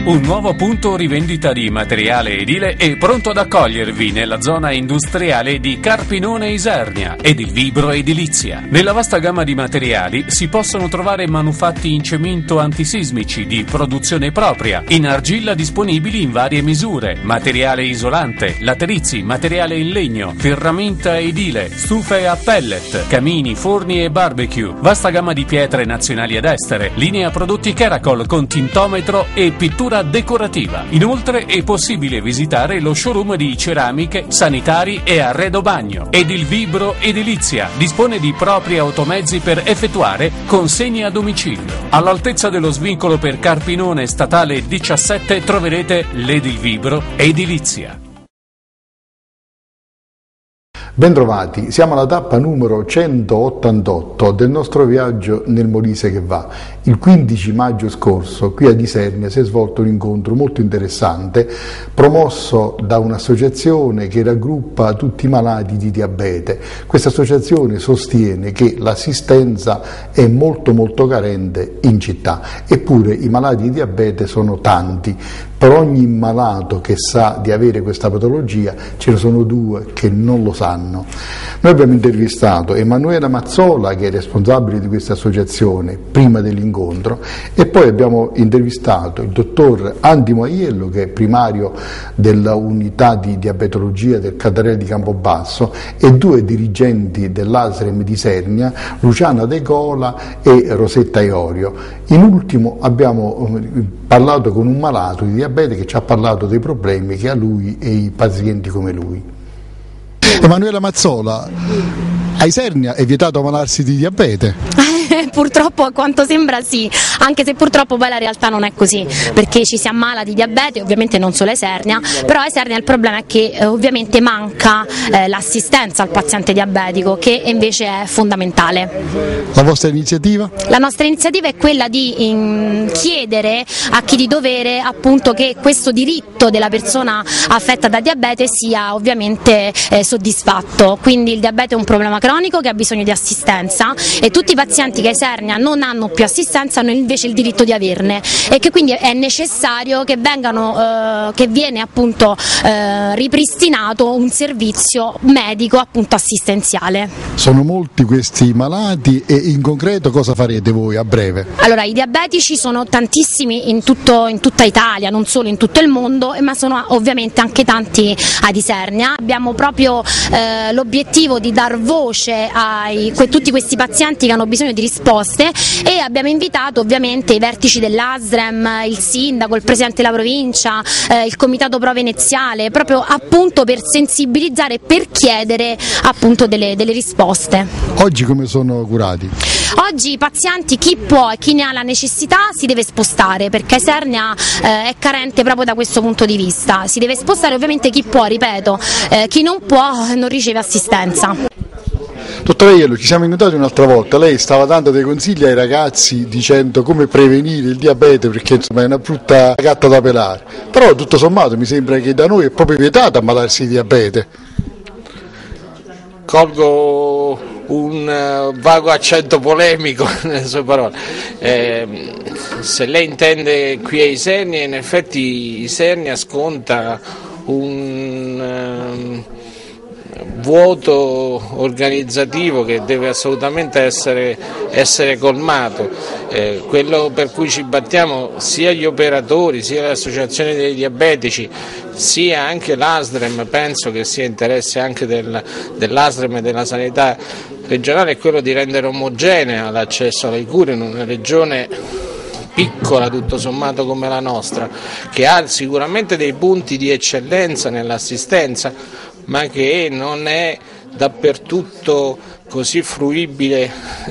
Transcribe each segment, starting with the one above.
Un nuovo punto rivendita di materiale edile è pronto ad accogliervi nella zona industriale di Carpinone Isernia ed il Vibro Edilizia. Nella vasta gamma di materiali si possono trovare manufatti in cemento antisismici di produzione propria, in argilla disponibili in varie misure, materiale isolante, laterizi, materiale in legno, ferramenta edile, stufe a pellet, camini, forni e barbecue, vasta gamma di pietre nazionali ed estere, linea prodotti Caracol con tintometro e pittura decorativa. Inoltre è possibile visitare lo showroom di ceramiche, sanitari e arredo bagno ed il Vibro Edilizia dispone di propri automezzi per effettuare consegne a domicilio. All'altezza dello svincolo per Carpinone statale 17 troverete l'Edil Vibro Edilizia. Bentrovati, siamo alla tappa numero 188 del nostro viaggio nel Molise che va. Il 15 maggio scorso qui ad Isernia si è svolto un incontro molto interessante promosso da un'associazione che raggruppa tutti i malati di diabete. Questa associazione sostiene che l'assistenza è molto carente in città, eppure i malati di diabete sono tanti. Per ogni malato che sa di avere questa patologia ce ne sono due che non lo sanno. Noi abbiamo intervistato Emanuela Mazzola, che è responsabile di questa associazione, prima dell'incontro, e poi abbiamo intervistato il dottor Andi Maiello, che è primario della unità di diabetologia del Cantarelli di Campobasso, e due dirigenti dell'ASREM di Isernia, Luciana De Cola e Rosetta Iorio. In ultimo abbiamo parlato con un malato di diabete che ci ha parlato dei problemi che ha lui e i pazienti come lui. Emanuela Mazzola, a Isernia è vietato ammalarsi di diabete? Purtroppo a quanto sembra sì, anche se purtroppo poi la realtà non è così, perché ci si ammala di diabete, ovviamente non solo a Isernia, però a Isernia il problema è che ovviamente manca l'assistenza al paziente diabetico, che invece è fondamentale. La vostra iniziativa? La nostra iniziativa è quella di chiedere a chi di dovere appunto che questo diritto della persona affetta da diabete sia ovviamente soddisfatto. Quindi il diabete è un problema cronico che ha bisogno di assistenza e tutti i pazienti che a Isernia non hanno più assistenza hanno invece il diritto di averne, e che quindi è necessario che che viene appunto ripristinato un servizio medico appunto assistenziale. Sono molti questi malati e in concreto cosa farete voi a breve? Allora, i diabetici sono tantissimi in tutta Italia, non solo in tutto il mondo, ma sono ovviamente anche tanti ad Isernia. Abbiamo proprio l'obiettivo di dar voce a tutti questi pazienti che hanno bisogno di risposte, e abbiamo invitato ovviamente i vertici dell'ASREM, il sindaco, il presidente della provincia, il comitato pro veneziale, proprio appunto per sensibilizzare e per chiedere appunto delle risposte. Oggi come sono curati? Oggi i pazienti, chi può e chi ne ha la necessità, si deve spostare, perché Isernia è carente proprio da questo punto di vista. Si deve spostare ovviamente chi può, ripeto, chi non può non riceve assistenza. Dottor Aiello, ci siamo incontrati un'altra volta, lei stava dando dei consigli ai ragazzi dicendo come prevenire il diabete, perché insomma è una brutta gatta da pelare, però tutto sommato mi sembra che da noi è proprio vietato ammalarsi di diabete. Colgo un vago accento polemico nelle sue parole. Se lei intende qui a Isernia, in effetti Isernia sconta un vuoto organizzativo che deve assolutamente essere colmato. Quello per cui ci battiamo sia gli operatori, sia le associazioni dei diabetici, sia anche l'ASREM, penso che sia interesse anche dell'ASREM e della sanità regionale, è quello di rendere omogenea l'accesso alle cure in una regione piccola tutto sommato come la nostra, che ha sicuramente dei punti di eccellenza nell'assistenza, ma che non è dappertutto così fruibile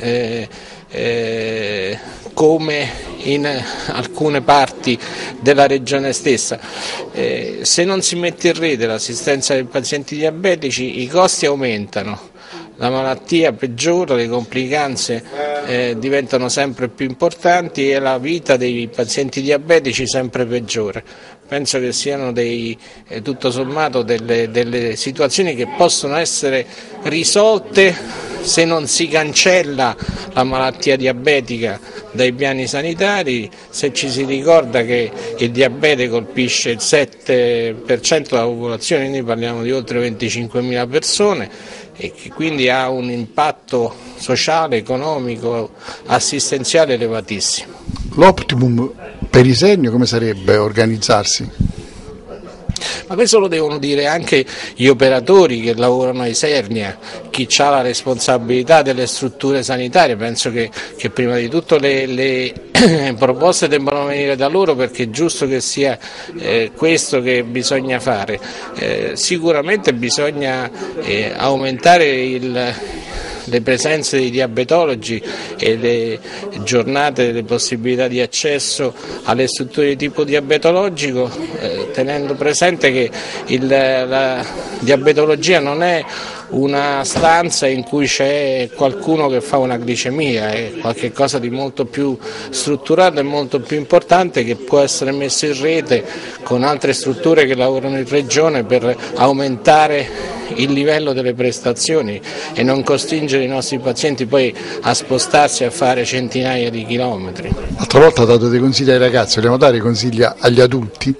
come in alcune parti della regione stessa. Se non si mette in rete l'assistenza dei pazienti diabetici, i costi aumentano, la malattia peggiora, le complicanze diventano sempre più importanti e la vita dei pazienti diabetici sempre peggiore. Penso che siano tutto sommato delle situazioni che possono essere risolte se non si cancella la malattia diabetica dai piani sanitari, se ci si ricorda che il diabete colpisce il 7% della popolazione, quindi parliamo di oltre 25.000 persone, e che quindi ha un impatto sociale, economico, assistenziale elevatissimo. L'optimum per Isernia come sarebbe organizzarsi? Ma questo lo devono dire anche gli operatori che lavorano a Isernia, chi ha la responsabilità delle strutture sanitarie. Penso che prima di tutto le proposte debbano venire da loro, perché è giusto che sia questo che bisogna fare. Sicuramente bisogna aumentare le presenze dei diabetologi e le giornate, le possibilità di accesso alle strutture di tipo diabetologico, tenendo presente che la diabetologia non è una stanza in cui c'è qualcuno che fa una glicemia, è qualcosa di molto più strutturato e molto più importante, che può essere messo in rete con altre strutture che lavorano in regione per aumentare il livello delle prestazioni e non costringere i nostri pazienti poi a spostarsi a fare centinaia di chilometri. L'altra volta ha dato dei consigli ai ragazzi, vogliamo dare consigli agli adulti?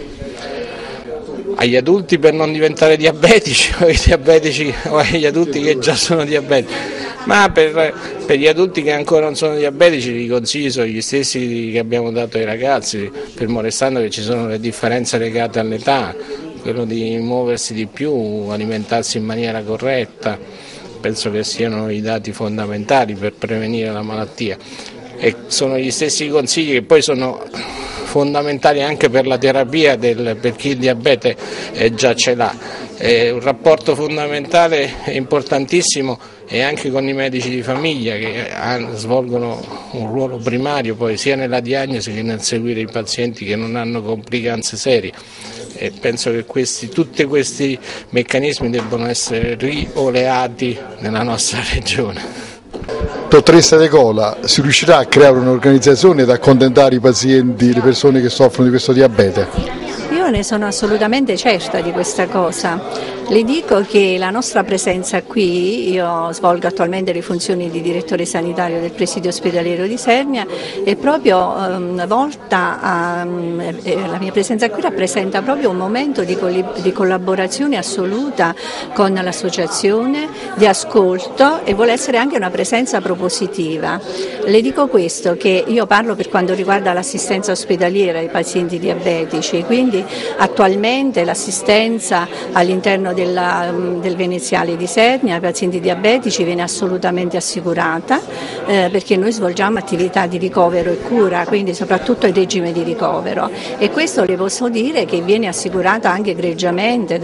Agli adulti per non diventare diabetici o ai diabetici o agli adulti che già sono diabetici? Ma per gli adulti che ancora non sono diabetici i consigli sono gli stessi che abbiamo dato ai ragazzi, fermo restando che ci sono le differenze legate all'età, quello di muoversi di più, alimentarsi in maniera corretta, penso che siano i dati fondamentali per prevenire la malattia, e sono gli stessi consigli che poi sono fondamentali anche per la terapia per chi il diabete già ce l'ha. Un rapporto fondamentale e importantissimo è anche con i medici di famiglia, che svolgono un ruolo primario poi sia nella diagnosi che nel seguire i pazienti che non hanno complicanze serie. E penso che tutti questi meccanismi debbano essere rioleati nella nostra regione. Dottoressa De Cola, si riuscirà a creare un'organizzazione ad accontentare i pazienti, le persone che soffrono di questo diabete? Io ne sono assolutamente certa di questa cosa. Le dico che la nostra presenza qui, io svolgo attualmente le funzioni di direttore sanitario del presidio ospedaliero di Isernia, è proprio volta la mia presenza qui rappresenta proprio un momento di collaborazione assoluta con l'associazione, di ascolto, e vuole essere anche una presenza propositiva. Le dico questo, che io parlo per quanto riguarda l'assistenza ospedaliera ai pazienti diabetici, quindi attualmente l'assistenza all'interno del Veneziale di Isernia ai pazienti diabetici viene assolutamente assicurata, perché noi svolgiamo attività di ricovero e cura, quindi soprattutto il regime di ricovero, e questo le posso dire che viene assicurata anche egregiamente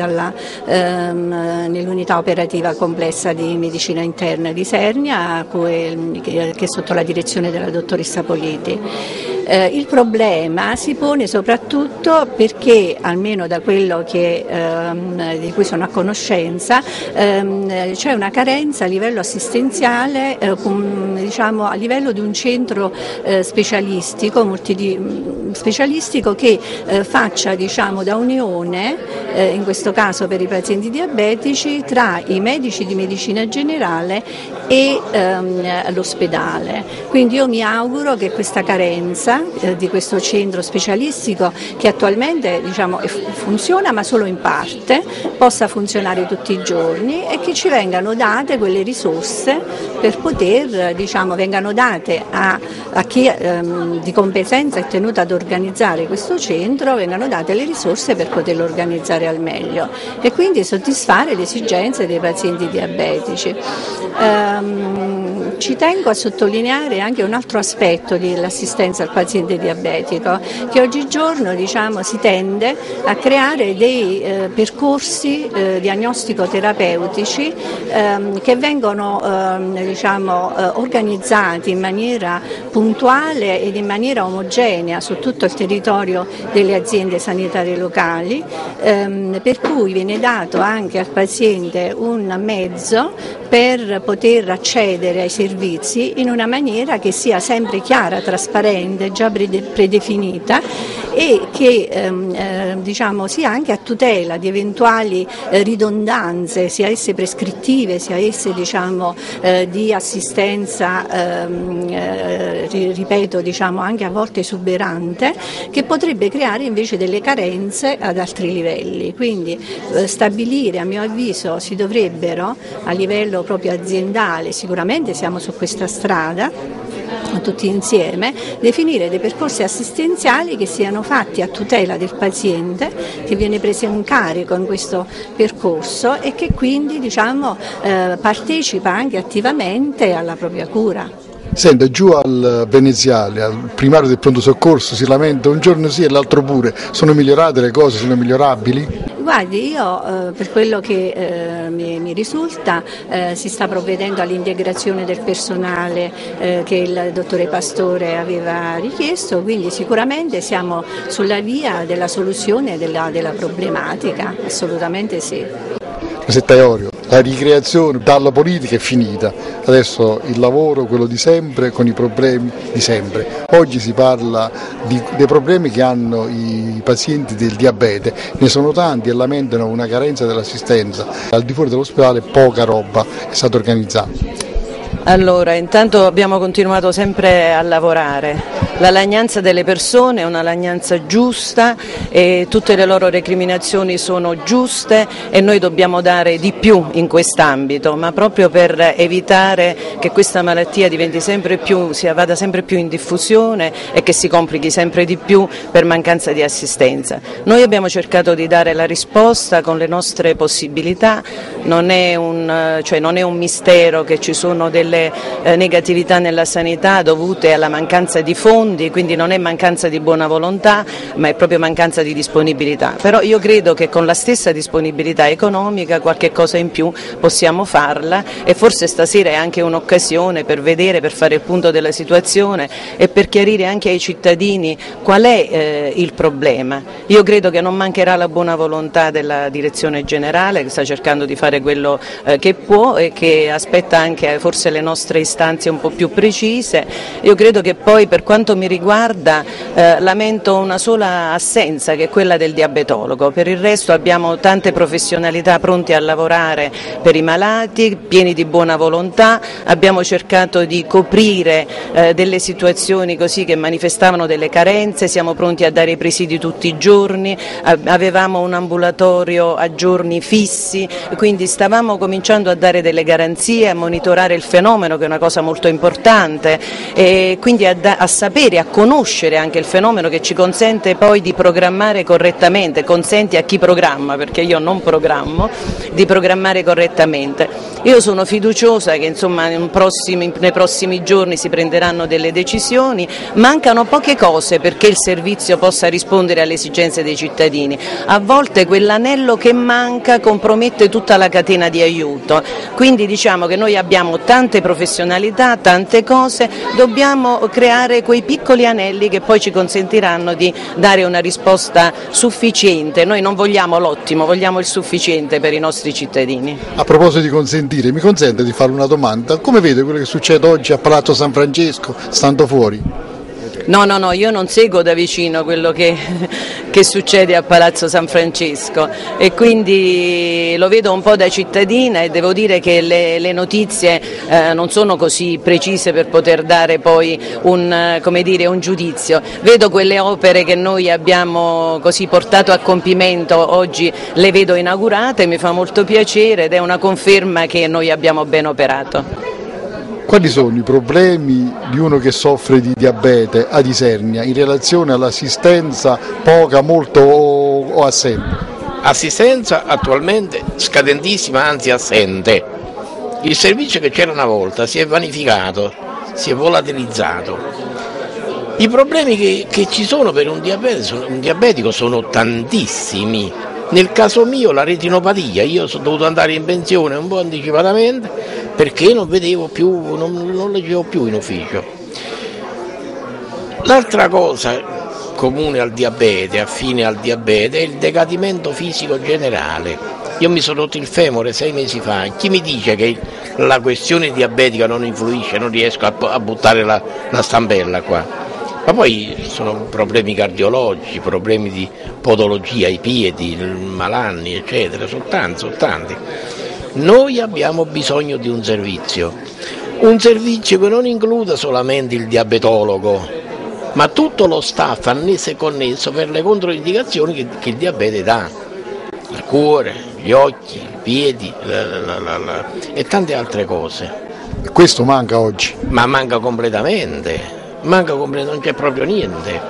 nell'unità operativa complessa di medicina interna di Isernia, che è sotto la direzione della dottoressa Politi. Il problema si pone soprattutto perché, almeno da quello di cui sono a conoscenza, c'è una carenza a livello assistenziale, diciamo a livello di un centro specialistico che faccia, diciamo, da unione, in questo caso per i pazienti diabetici, tra i medici di medicina generale e l'ospedale. Quindi io mi auguro che questa carenza di questo centro specialistico, che attualmente, diciamo, funziona ma solo in parte, possa funzionare tutti i giorni, e che ci vengano date quelle risorse per poter, diciamo, vengano date a chi di competenza è tenuto ad organizzare questo centro, vengano date le risorse per poterlo organizzare al meglio e quindi soddisfare le esigenze dei pazienti diabetici. Ci tengo a sottolineare anche un altro aspetto dell'assistenza al paziente diabetico, che oggigiorno, diciamo, si tende a creare dei percorsi diagnostico-terapeutici che vengono organizzati in maniera puntuale ed in maniera omogenea su tutto il territorio delle aziende sanitarie locali, per cui viene dato anche al paziente un mezzo per poter accedere ai servizi in una maniera che sia sempre chiara, trasparente, già predefinita e che diciamo, sia anche a tutela di eventuali ridondanze, sia esse prescrittive, sia esse diciamo, di assistenza, ripeto, diciamo, anche a volte esuberante, che potrebbe creare invece delle carenze ad altri livelli. Quindi stabilire, a mio avviso, si dovrebbero a livello proprio aziendale, sicuramente siamo su questa strada, tutti insieme, definire dei percorsi assistenziali che siano fatti a tutela del paziente che viene preso in carico in questo percorso e che quindi diciamo, partecipa anche attivamente alla propria cura. Senta, giù al veneziale, al primario del pronto soccorso si lamenta un giorno sì e l'altro pure, sono migliorate le cose, sono migliorabili? Guardi, io per quello che mi risulta si sta provvedendo all'integrazione del personale che il dottore Pastore aveva richiesto, quindi sicuramente siamo sulla via della soluzione della problematica, assolutamente sì. Senta Iorio, la ricreazione dalla politica è finita, adesso il lavoro, quello di sempre, con i problemi di sempre. Oggi si parla dei problemi che hanno i pazienti del diabete, ne sono tanti e lamentano una carenza dell'assistenza. Al di fuori dell'ospedale poca roba è stata organizzata. Allora, intanto abbiamo continuato sempre a lavorare. La lagnanza delle persone è una lagnanza giusta e tutte le loro recriminazioni sono giuste e noi dobbiamo dare di più in quest'ambito, ma proprio per evitare che questa malattia diventi sempre più, vada sempre più in diffusione e che si complichi sempre di più per mancanza di assistenza. Noi abbiamo cercato di dare la risposta con le nostre possibilità, non è un mistero che ci sono delle negatività nella sanità dovute alla mancanza di fondi, quindi non è mancanza di buona volontà ma è proprio mancanza di disponibilità, però io credo che con la stessa disponibilità economica qualche cosa in più possiamo farla e forse stasera è anche un'occasione per vedere, per fare il punto della situazione e per chiarire anche ai cittadini qual è il problema. Io credo che non mancherà la buona volontà della direzione generale che sta cercando di fare quello che può e che aspetta anche forse le nostre istanze un po' più precise. Io credo che poi per quanto mi riguarda lamento una sola assenza che è quella del diabetologo, per il resto abbiamo tante professionalità pronte a lavorare per i malati, pieni di buona volontà, abbiamo cercato di coprire delle situazioni così che manifestavano delle carenze, siamo pronti a dare i presidi tutti i giorni, avevamo un ambulatorio a giorni fissi, quindi stavamo cominciando a dare delle garanzie, a monitorare il fenomeno che è una cosa molto importante e quindi a sapere, a conoscere anche il fenomeno che ci consente poi di programmare correttamente, consente a chi programma, perché io non programmo, di programmare correttamente. Io sono fiduciosa che insomma nei prossimi giorni si prenderanno delle decisioni, mancano poche cose perché il servizio possa rispondere alle esigenze dei cittadini, a volte quell'anello che manca compromette tutta la catena di aiuto, quindi diciamo che noi abbiamo tante professionalità, tante cose, dobbiamo creare quei piccoli anelli che poi ci consentiranno di dare una risposta sufficiente. Noi non vogliamo l'ottimo, vogliamo il sufficiente per i nostri cittadini. A proposito di consentire, mi consente di fare una domanda? Come vede quello che succede oggi a Palazzo San Francesco, stando fuori? No, io non seguo da vicino quello che succede a Palazzo San Francesco e quindi lo vedo un po' da cittadina e devo dire che le notizie non sono così precise per poter dare poi un giudizio. Vedo quelle opere che noi abbiamo così portato a compimento, oggi le vedo inaugurate, mi fa molto piacere ed è una conferma che noi abbiamo ben operato. Quali sono i problemi di uno che soffre di diabete ad Isernia in relazione all'assistenza poca, molto o assente? Assistenza attualmente scadentissima, anzi assente. Il servizio che c'era una volta si è vanificato, si è volatilizzato. I problemi che ci sono per un diabetico sono tantissimi. Nel caso mio la retinopatia, io sono dovuto andare in pensione un po' anticipatamente perché non vedevo più, non leggevo più in ufficio. L'altra cosa comune al diabete, affine al diabete, è il decadimento fisico generale. Io mi sono rotto il femore 6 mesi fa, chi mi dice che la questione diabetica non influisce, non riesco a buttare la stampella qua? Ma poi sono problemi cardiologici, problemi di podologia, i piedi, malanni, eccetera, sono tanti. Noi abbiamo bisogno di un servizio che non includa solamente il diabetologo, ma tutto lo staff annesso e connesso per le controindicazioni che il diabete dà, il cuore, gli occhi, i piedi e tante altre cose. Questo manca oggi? Ma manca completamente, non c'è proprio niente.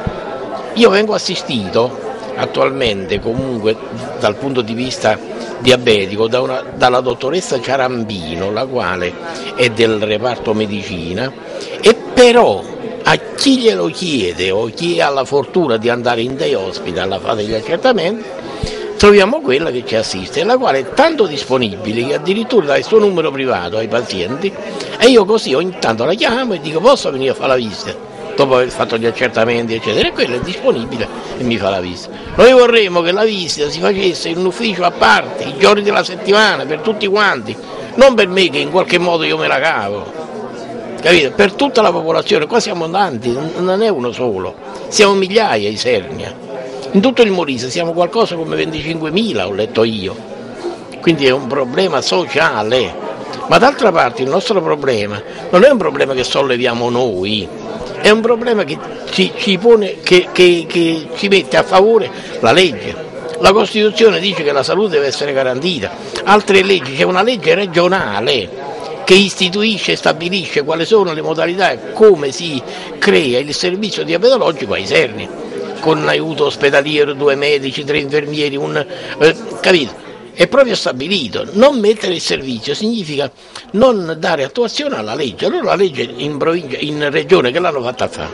Io vengo assistito attualmente comunque dal punto di vista diabetico dalla dottoressa Ciarambino, la quale è del reparto medicina, e però a chi glielo chiede o chi ha la fortuna di andare in day hospital a fare gli accertamenti, troviamo quella che ci assiste, la quale è tanto disponibile che addirittura dà il suo numero privato ai pazienti, e io così ogni tanto la chiamo e dico: posso venire a fare la visita dopo aver fatto gli accertamenti eccetera, e quella è disponibile e mi fa la visita. Noi vorremmo che la visita si facesse in un ufficio a parte, i giorni della settimana, per tutti quanti, non per me che in qualche modo io me la cavo, capito? Per tutta la popolazione. Qua siamo tanti, non è uno solo, siamo migliaia a Isernia. In tutto il Molise siamo qualcosa come 25.000, ho letto io, quindi è un problema sociale, ma d'altra parte il nostro problema non è un problema che solleviamo noi, è un problema che ci pone, che ci mette a favore la legge. La Costituzione dice che la salute deve essere garantita, altre leggi, c'è una legge regionale che istituisce e stabilisce quali sono le modalità e come si crea il servizio diabetologico a Isernia, con un aiuto ospedaliero, 2 medici, 3 infermieri, capito? È proprio stabilito. Non mettere il servizio significa non dare attuazione alla legge. Allora la legge in provincia, in regione, che l'hanno fatta fare?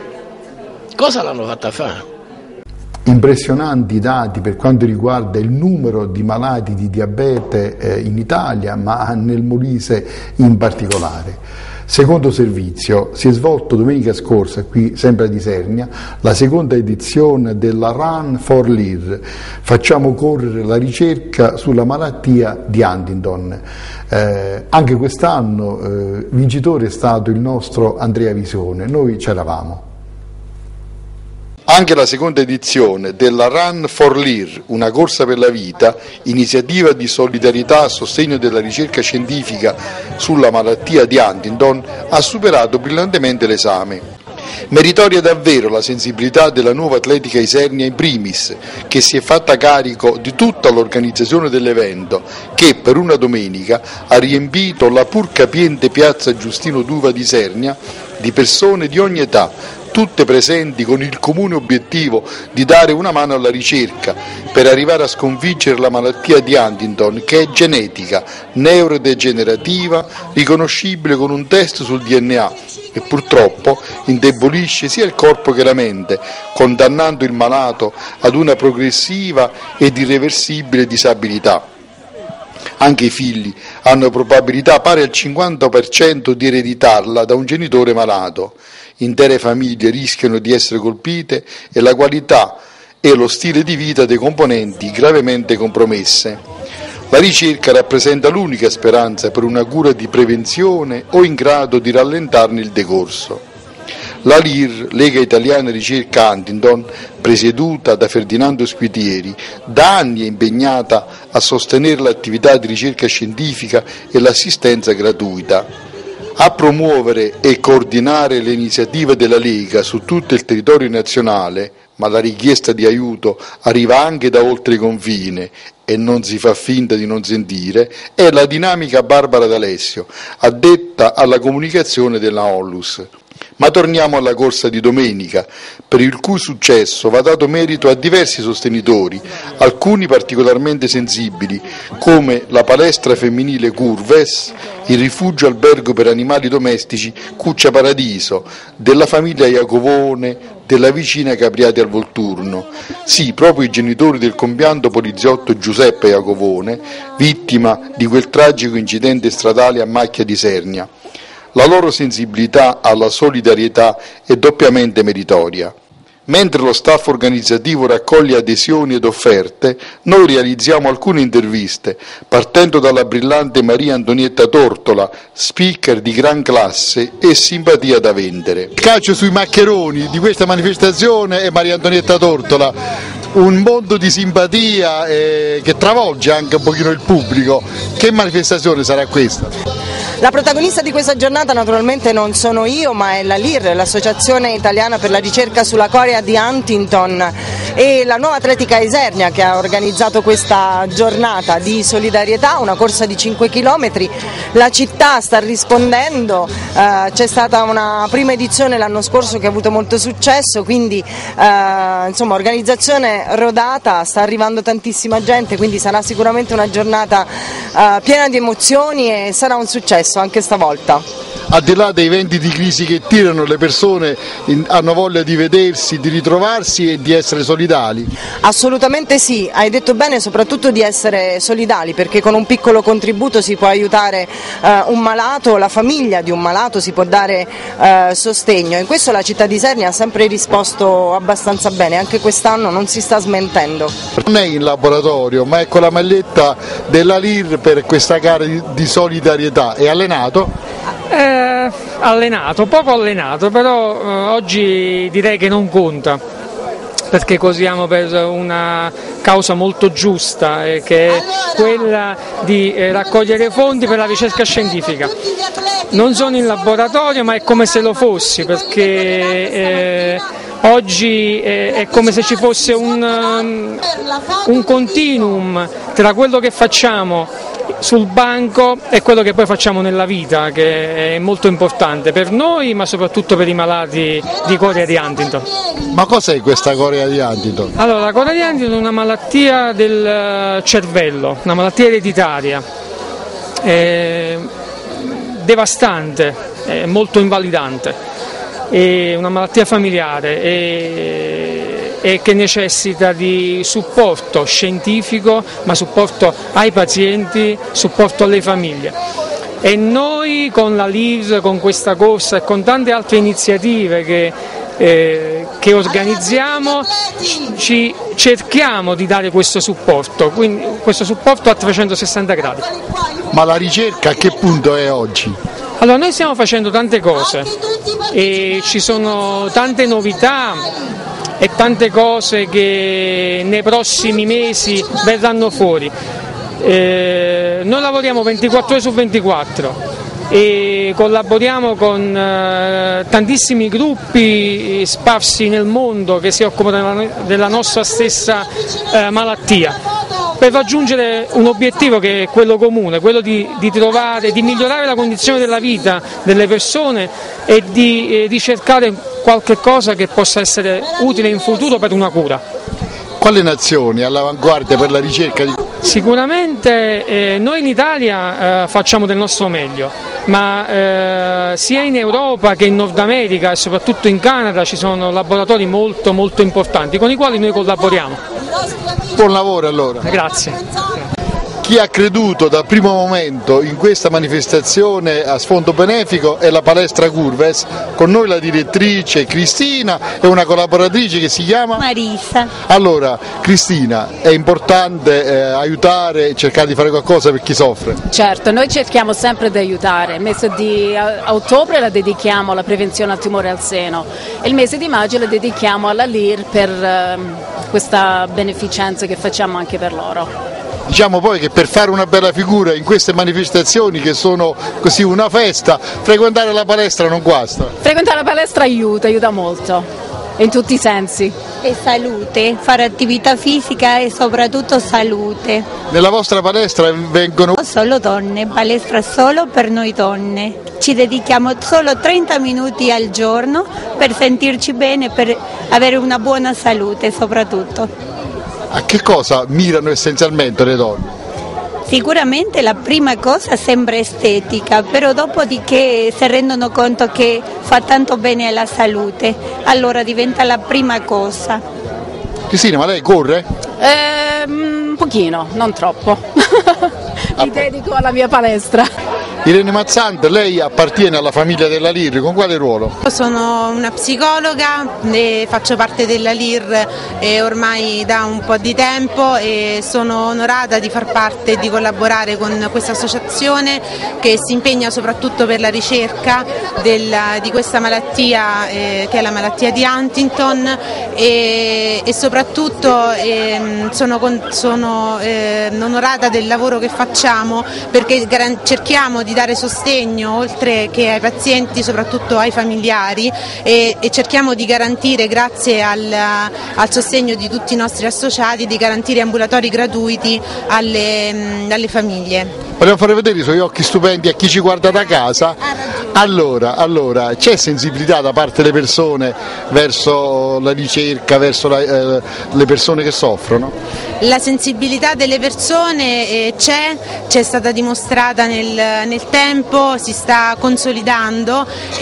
Cosa l'hanno fatta fare? Impressionanti i dati per quanto riguarda il numero di malati di diabete in Italia, ma nel Molise in particolare. Secondo servizio, si è svolto domenica scorsa, qui sempre ad Isernia, la seconda edizione della Run for Lear. Facciamo correre la ricerca sulla malattia di Huntington. Anche quest'anno vincitore è stato il nostro Andrea Visone, noi c'eravamo. Anche la seconda edizione della Run for Lear, una corsa per la vita, iniziativa di solidarietà a sostegno della ricerca scientifica sulla malattia di Huntington, ha superato brillantemente l'esame. Meritoria davvero la sensibilità della nuova atletica Isernia in primis, che si è fatta carico di tutta l'organizzazione dell'evento, che per una domenica ha riempito la pur capiente piazza Giustino D'Uva di Isernia di persone di ogni età, tutte presenti con il comune obiettivo di dare una mano alla ricerca per arrivare a sconfiggere la malattia di Huntington, che è genetica, neurodegenerativa, riconoscibile con un test sul DNA e purtroppo indebolisce sia il corpo che la mente, condannando il malato ad una progressiva ed irreversibile disabilità. Anche i figli hanno probabilità pari al 50% di ereditarla da un genitore malato. Intere famiglie rischiano di essere colpite e la qualità e lo stile di vita dei componenti gravemente compromesse. La ricerca rappresenta l'unica speranza per una cura di prevenzione o in grado di rallentarne il decorso. La LIR, Lega Italiana Ricerca Huntington, presieduta da Ferdinando Squitieri, da anni è impegnata a sostenere l'attività di ricerca scientifica e l'assistenza gratuita. A promuovere e coordinare le iniziative della Lega su tutto il territorio nazionale, ma la richiesta di aiuto arriva anche da oltre i confini e non si fa finta di non sentire, è la dinamica Barbara D'Alessio, addetta alla comunicazione della Onlus. Ma torniamo alla corsa di domenica, per il cui successo va dato merito a diversi sostenitori, alcuni particolarmente sensibili, come la palestra femminile Curves, il rifugio albergo per animali domestici Cuccia Paradiso, della famiglia Iacovone, della vicina Capriati al Volturno. Sì, proprio i genitori del compianto poliziotto Giuseppe Iacovone, vittima di quel tragico incidente stradale a macchia di Isernia. La loro sensibilità alla solidarietà è doppiamente meritoria. Mentre lo staff organizzativo raccoglie adesioni ed offerte, noi realizziamo alcune interviste, partendo dalla brillante Maria Antonietta Tortola, speaker di gran classe e simpatia da vendere. Il calcio sui maccheroni di questa manifestazione è Maria Antonietta Tortola, un mondo di simpatia che travolge anche un pochino il pubblico. Che manifestazione sarà questa? La protagonista di questa giornata naturalmente non sono io, ma è la LIR, l'Associazione Italiana per la Ricerca sulla Corea di Huntington, e la Nuova Atletica Isernia, che ha organizzato questa giornata di solidarietà, una corsa di 5 km. La città sta rispondendo, c'è stata una prima edizione l'anno scorso che ha avuto molto successo, quindi insomma organizzazione rodata, sta arrivando tantissima gente, quindi sarà sicuramente una giornata piena di emozioni e sarà un successo anche stavolta. Al di là dei venti di crisi che tirano, le persone hanno voglia di vedersi, di ritrovarsi e di essere solidali? Assolutamente sì, hai detto bene, soprattutto di essere solidali, perché con un piccolo contributo si può aiutare un malato, la famiglia di un malato, si può dare sostegno. In questo la città di Isernia ha sempre risposto abbastanza bene, anche quest'anno non si sta smentendo. Non è in laboratorio, ma è con la maglietta della LIR per questa gara di solidarietà. È allenato? Poco allenato, però oggi direi che non conta, perché cosiamo per una causa molto giusta, che è quella di raccogliere fondi per la ricerca scientifica. Non sono in laboratorio, ma è come se lo fossi, perché oggi è come se ci fosse un continuum tra quello che facciamo sul banco e quello che poi facciamo nella vita, che è molto importante per noi, ma soprattutto per i malati di Corea di Huntington. Ma cos'è questa Corea di Huntington? Allora, la Corea di Huntington è una malattia del cervello, una malattia ereditaria, devastante, molto invalidante, è una malattia familiare e che necessita di supporto scientifico, ma supporto ai pazienti, supporto alle famiglie. E noi con la LIR, con questa corsa e con tante altre iniziative che organizziamo, ci cerchiamo di dare questo supporto, quindi questo supporto a 360 gradi. Ma la ricerca a che punto è oggi? Allora, noi stiamo facendo tante cose e ci sono tante novità e tante cose che nei prossimi mesi verranno fuori. Noi lavoriamo 24 ore su 24 e collaboriamo con tantissimi gruppi sparsi nel mondo che si occupano della nostra stessa malattia, per raggiungere un obiettivo che è quello comune, quello di trovare, di migliorare la condizione della vita delle persone e di ricercare qualche cosa che possa essere utile in futuro per una cura. Quale nazione è all'avanguardia per la ricerca di... Sicuramente noi in Italia facciamo del nostro meglio, ma sia in Europa che in Nord America e soprattutto in Canada ci sono laboratori molto molto importanti con i quali noi collaboriamo. Buon lavoro allora. Grazie. Chi ha creduto dal primo momento in questa manifestazione a sfondo benefico è la palestra Curves, con noi la direttrice Cristina e una collaboratrice che si chiama Marisa. Allora Cristina, è importante aiutare, cercare di fare qualcosa per chi soffre? Certo, noi cerchiamo sempre di aiutare, il mese di ottobre la dedichiamo alla prevenzione al tumore al seno e il mese di maggio la dedichiamo alla LIR per questa beneficenza che facciamo anche per loro. Diciamo poi che per fare una bella figura in queste manifestazioni che sono così una festa, frequentare la palestra non guasta. Frequentare la palestra aiuta molto, in tutti i sensi. E salute, fare attività fisica e soprattutto salute. Nella vostra palestra vengono... Solo donne, palestra solo per noi donne. Ci dedichiamo solo 30 minuti al giorno per sentirci bene, per avere una buona salute soprattutto. A che cosa mirano essenzialmente le donne? Sicuramente la prima cosa sembra estetica, però dopodiché si rendono conto che fa tanto bene alla salute, allora diventa la prima cosa. Cristina, ma lei corre? Un pochino, non troppo. Ti dedico alla mia palestra. Irene Mazzante, lei appartiene alla famiglia della LIR, con quale ruolo? Sono una psicologa e faccio parte della LIR ormai da un po' di tempo e sono onorata di far parte e di collaborare con questa associazione che si impegna soprattutto per la ricerca di questa malattia che è la malattia di Huntington e soprattutto sono onorata del lavoro che facciamo perché cerchiamo di dare sostegno oltre che ai pazienti, soprattutto ai familiari e cerchiamo di garantire, grazie al sostegno di tutti i nostri associati, di garantire ambulatori gratuiti alle famiglie. Vogliamo fare vedere i suoi occhi stupendi a chi ci guarda da casa? Allora, c'è sensibilità da parte delle persone verso la ricerca, verso le persone che soffrono? La sensibilità delle persone c'è stata dimostrata nel tempo, si sta consolidando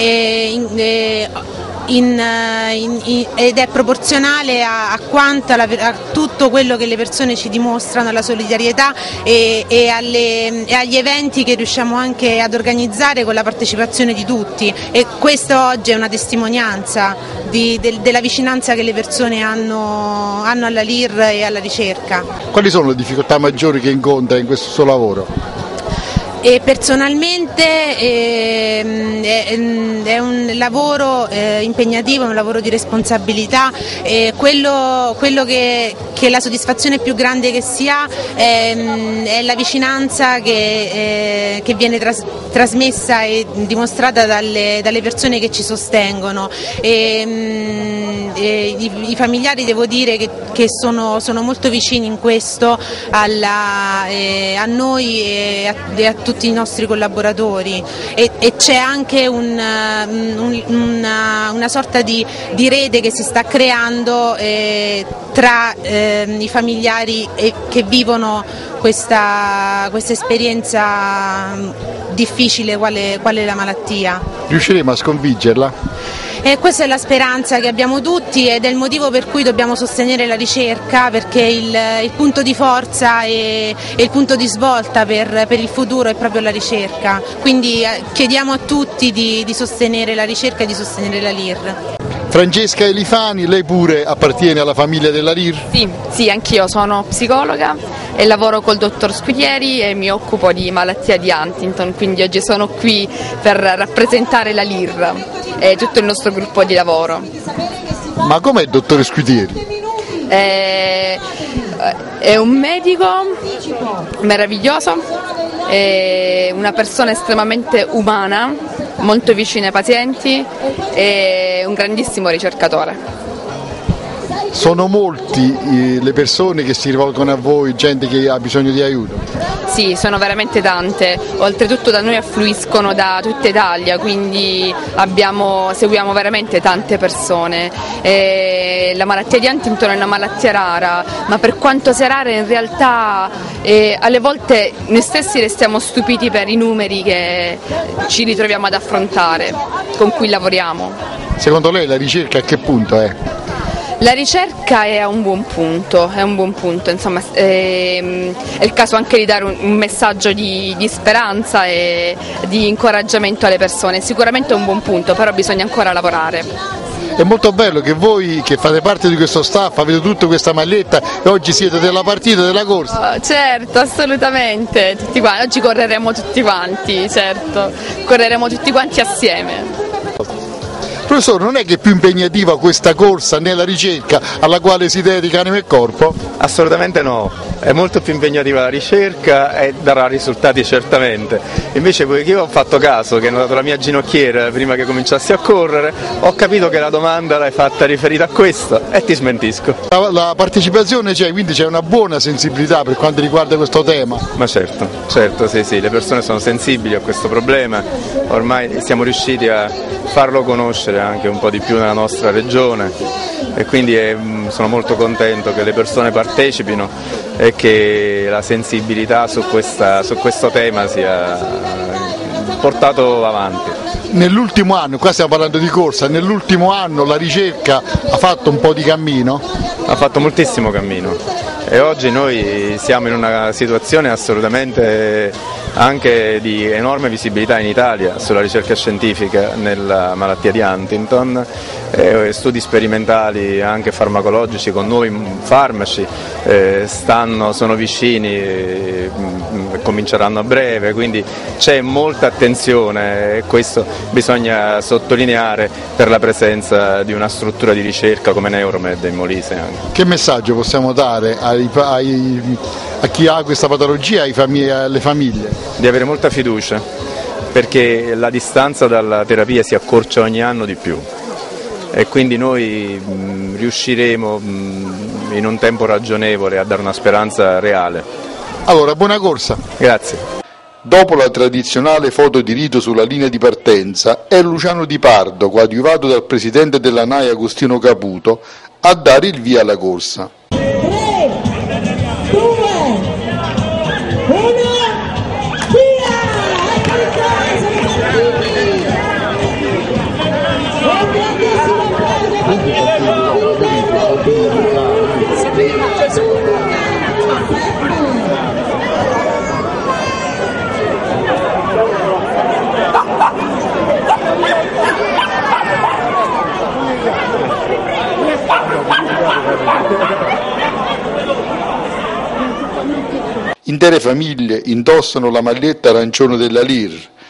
ed è proporzionale a tutto quello che le persone ci dimostrano, alla solidarietà e agli eventi che riusciamo anche ad organizzare con la partecipazione di tutti, e questo oggi è una testimonianza della vicinanza che le persone hanno alla LIR e alla ricerca. Quali sono le difficoltà maggiori che incontra in questo suo lavoro? Personalmente è un lavoro impegnativo, è un lavoro di responsabilità, quello che la soddisfazione più grande che si ha è la vicinanza che viene trasmessa e dimostrata dalle persone che ci sostengono. I familiari, devo dire che sono molto vicini in questo a noi e a tutti i nostri collaboratori, e c'è anche una sorta di rete che si sta creando tra i familiari che vivono questa esperienza difficile quale è la malattia. Riusciremo a sconfiggerla? E questa è la speranza che abbiamo tutti ed è il motivo per cui dobbiamo sostenere la ricerca, perché il punto di forza e il punto di svolta per il futuro è proprio la ricerca. Quindi chiediamo a tutti di sostenere la ricerca e di sostenere la LIR. Francesca Elifani, lei pure appartiene alla famiglia della LIR? Sì, anch'io sono psicologa e lavoro col dottor Scudieri e mi occupo di malattia di Huntington, quindi oggi sono qui per rappresentare la LIR e tutto il nostro gruppo di lavoro. Ma com'è il dottore Scudieri? È un medico meraviglioso, è una persona estremamente umana, molto vicina ai pazienti e un grandissimo ricercatore. Sono molti le persone che si rivolgono a voi, gente che ha bisogno di aiuto? Sì, sono veramente tante, oltretutto da noi affluiscono da tutta Italia, quindi seguiamo veramente tante persone. La malattia di Huntington è una malattia rara, ma per quanto sia rara in realtà alle volte noi stessi restiamo stupiti per i numeri che ci ritroviamo ad affrontare, con cui lavoriamo. Secondo lei la ricerca a che punto è? La ricerca è a un buon punto, insomma è il caso anche di dare un messaggio di speranza e di incoraggiamento alle persone. Sicuramente è un buon punto, però bisogna ancora lavorare. È molto bello che voi che fate parte di questo staff avete tutta questa maglietta e oggi siete della partita, della corsa. Oh, certo, assolutamente, tutti quanti. Oggi correremo tutti quanti, certo, correremo tutti quanti assieme. Professore, non è che è più impegnativa questa corsa nella ricerca alla quale si dedica anima e corpo? Assolutamente no, è molto più impegnativa la ricerca e darà risultati certamente. Invece poiché io ho fatto caso che hanno dato la mia ginocchiera prima che cominciassi a correre, ho capito che la domanda l'hai fatta riferita a questo e ti smentisco. La partecipazione c'è, quindi c'è una buona sensibilità per quanto riguarda questo tema? Ma certo, sì, le persone sono sensibili a questo problema, ormai siamo riusciti a farlo conoscere anche un po' di più nella nostra regione e quindi sono molto contento che le persone partecipino e che la sensibilità su questo tema sia portato avanti. Nell'ultimo anno, qua stiamo parlando di corsa, nell'ultimo anno la ricerca ha fatto un po' di cammino? Ha fatto moltissimo cammino, e oggi noi siamo in una situazione assolutamente anche di enorme visibilità in Italia sulla ricerca scientifica nella malattia di Huntington, studi sperimentali anche farmacologici con nuovi farmaci sono vicini, cominceranno a breve, quindi c'è molta attenzione e questo bisogna sottolineare per la presenza di una struttura di ricerca come Neuromed in Molise anche. Che messaggio possiamo dare a chi ha questa patologia e alle famiglie? Di avere molta fiducia, perché la distanza dalla terapia si accorcia ogni anno di più e quindi noi riusciremo in un tempo ragionevole a dare una speranza reale. Allora, buona corsa. Grazie. Dopo la tradizionale foto di rito sulla linea di partenza, è Luciano Di Pardo, coadiuvato dal presidente della NAI Agostino Caputo, a dare il via alla corsa. 3, 2, 1, via! Intere famiglie indossano la maglietta arancione della LIR,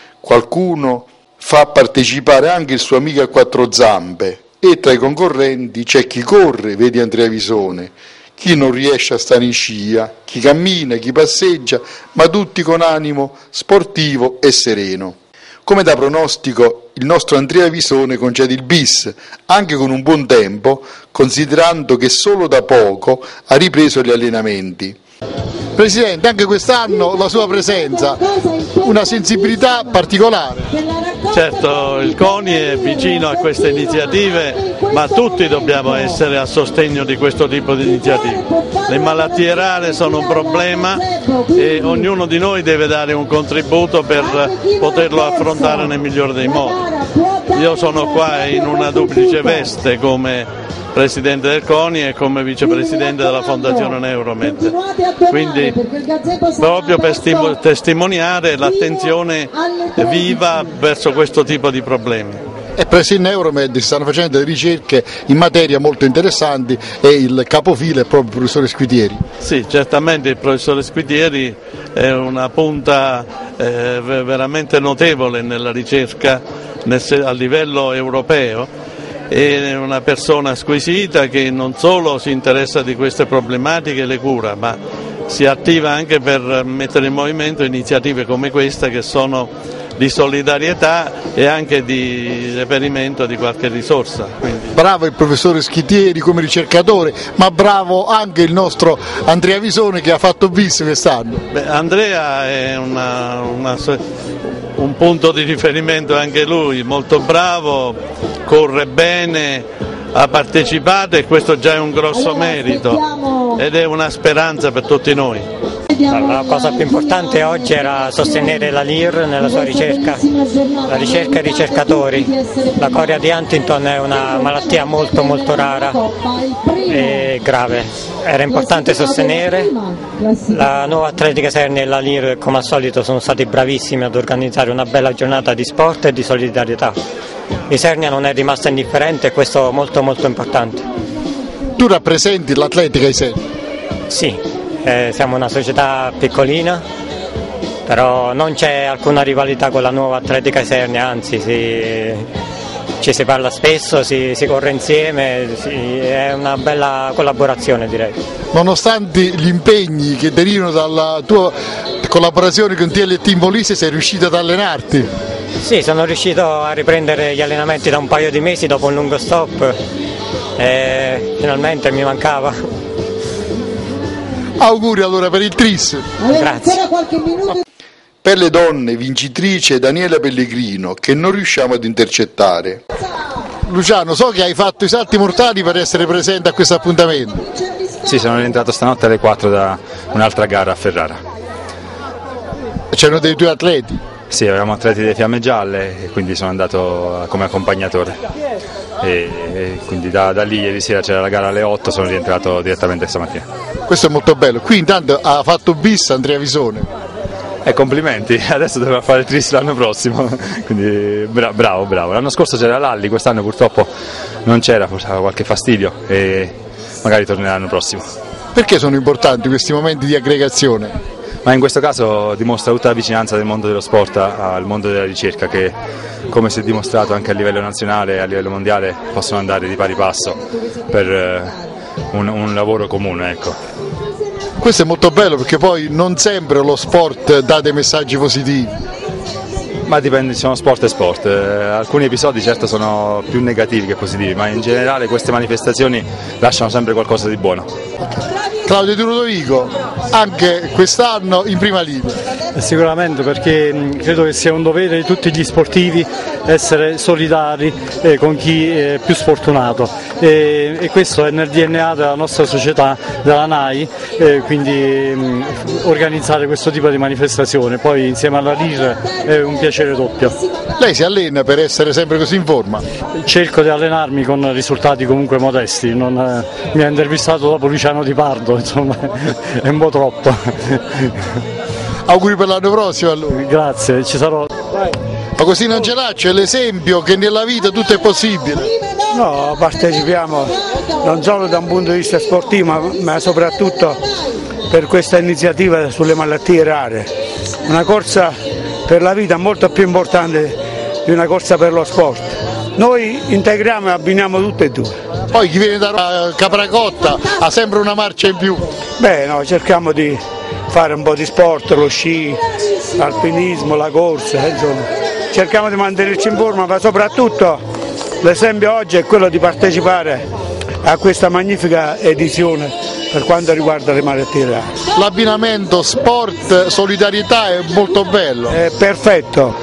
qualcuno fa partecipare anche il suo amico a quattro zampe e tra i concorrenti c'è chi corre, vedi Andrea Visone, chi non riesce a stare in scia, chi cammina, chi passeggia, ma tutti con animo sportivo e sereno. Come da pronostico il nostro Andrea Visone concede il bis, anche con un buon tempo, considerando che solo da poco ha ripreso gli allenamenti. Presidente, anche quest'anno la sua presenza, una sensibilità particolare. Certo, il CONI è vicino a queste iniziative, ma tutti dobbiamo essere a sostegno di questo tipo di iniziative. Le malattie rare sono un problema e ognuno di noi deve dare un contributo per poterlo affrontare nel migliore dei modi. Io sono qua in una duplice veste come Presidente del CONI e come Vicepresidente della Fondazione Neuromed, quindi proprio per testimoniare l'attenzione viva verso questo tipo di problemi. E presso il Neuromed si stanno facendo delle ricerche in materia molto interessanti e il capofila è proprio il professore Squitieri. Sì, certamente il professore Squitieri è una punta veramente notevole nella ricerca a livello europeo. È una persona squisita che non solo si interessa di queste problematiche e le cura, ma si attiva anche per mettere in movimento iniziative come questa che sono di solidarietà e anche di reperimento di qualche risorsa. Quindi. Bravo il professore Squitieri come ricercatore, ma bravo anche il nostro Andrea Visone che ha fatto bis quest'anno. Andrea è un punto di riferimento anche lui, molto bravo, corre bene, ha partecipato e questo già è un grosso merito ed è una speranza per tutti noi. La cosa più importante oggi era sostenere la LIR nella sua ricerca, la ricerca e i ricercatori. La corea di Huntington è una malattia molto molto rara e grave, era importante sostenere. La Nuova Atletica Isernia e la LIR come al solito sono stati bravissimi ad organizzare una bella giornata di sport e di solidarietà. Isernia non è rimasta indifferente e questo è molto molto importante. Tu rappresenti l'Atletica Isernia? Sì. Siamo una società piccolina, però non c'è alcuna rivalità con la Nuova Atletica Isernia, anzi ci si parla spesso, si corre insieme, è una bella collaborazione direi. Nonostante gli impegni che derivano dalla tua collaborazione con TLT in Molise, sei riuscito ad allenarti? Sì, sono riuscito a riprendere gli allenamenti da un paio di mesi dopo un lungo stop e finalmente mi mancava. Auguri allora per il tris. Grazie. Per le donne vincitrice Daniela Pellegrino che non riusciamo ad intercettare. Luciano, so che hai fatto i salti mortali per essere presente a questo appuntamento. Sì, sono rientrato stanotte alle 4 da un'altra gara a Ferrara. C'erano dei tuoi atleti? Sì, avevamo atleti delle Fiamme Gialle e quindi sono andato come accompagnatore. E quindi da lì ieri sera c'era la gara alle 8, sono rientrato direttamente stamattina. Questo è molto bello. Qui intanto ha fatto bis Andrea Visone. Complimenti, adesso dovrà fare il tris l'anno prossimo, quindi bravo. L'anno scorso c'era Lalli, quest'anno purtroppo non c'era, forse aveva qualche fastidio e magari tornerà l'anno prossimo. Perché sono importanti questi momenti di aggregazione? Ma in questo caso dimostra tutta la vicinanza del mondo dello sport al mondo della ricerca che, come si è dimostrato anche a livello nazionale e a livello mondiale, possono andare di pari passo per un lavoro comune, ecco. Questo è molto bello perché poi non sempre lo sport dà dei messaggi positivi. Ma dipende, sono sport e sport, alcuni episodi certo sono più negativi che positivi, ma in generale queste manifestazioni lasciano sempre qualcosa di buono. Claudio Di Ludovico, anche quest'anno in prima linea. Sicuramente, perché credo che sia un dovere di tutti gli sportivi essere solidari con chi è più sfortunato e questo è nel DNA della nostra società, della NAI, quindi organizzare questo tipo di manifestazione, poi insieme alla LIR è un piacere doppio. Lei si allena per essere sempre così in forma? Cerco di allenarmi con risultati comunque modesti, mi ha intervistato dopo Luciano Di Pardo, insomma è un po' troppo. Auguri per l'anno prossimo allora. Grazie, ci sarò. Ma così non ce l'ha, c'è l'esempio che nella vita tutto è possibile. No, partecipiamo non solo da un punto di vista sportivo ma soprattutto per questa iniziativa sulle malattie rare. Una corsa per la vita molto più importante di una corsa per lo sport. Noi integriamo e abbiniamo tutte e due. Poi chi viene da Capracotta ha sempre una marcia in più. Beh, no, cerchiamo di fare un po' di sport, lo sci, l'alpinismo, la corsa, insomma. Cerchiamo di mantenerci in forma, ma soprattutto l'esempio oggi è quello di partecipare a questa magnifica edizione per quanto riguarda le malattie rare. L'abbinamento sport, solidarietà è molto bello. È perfetto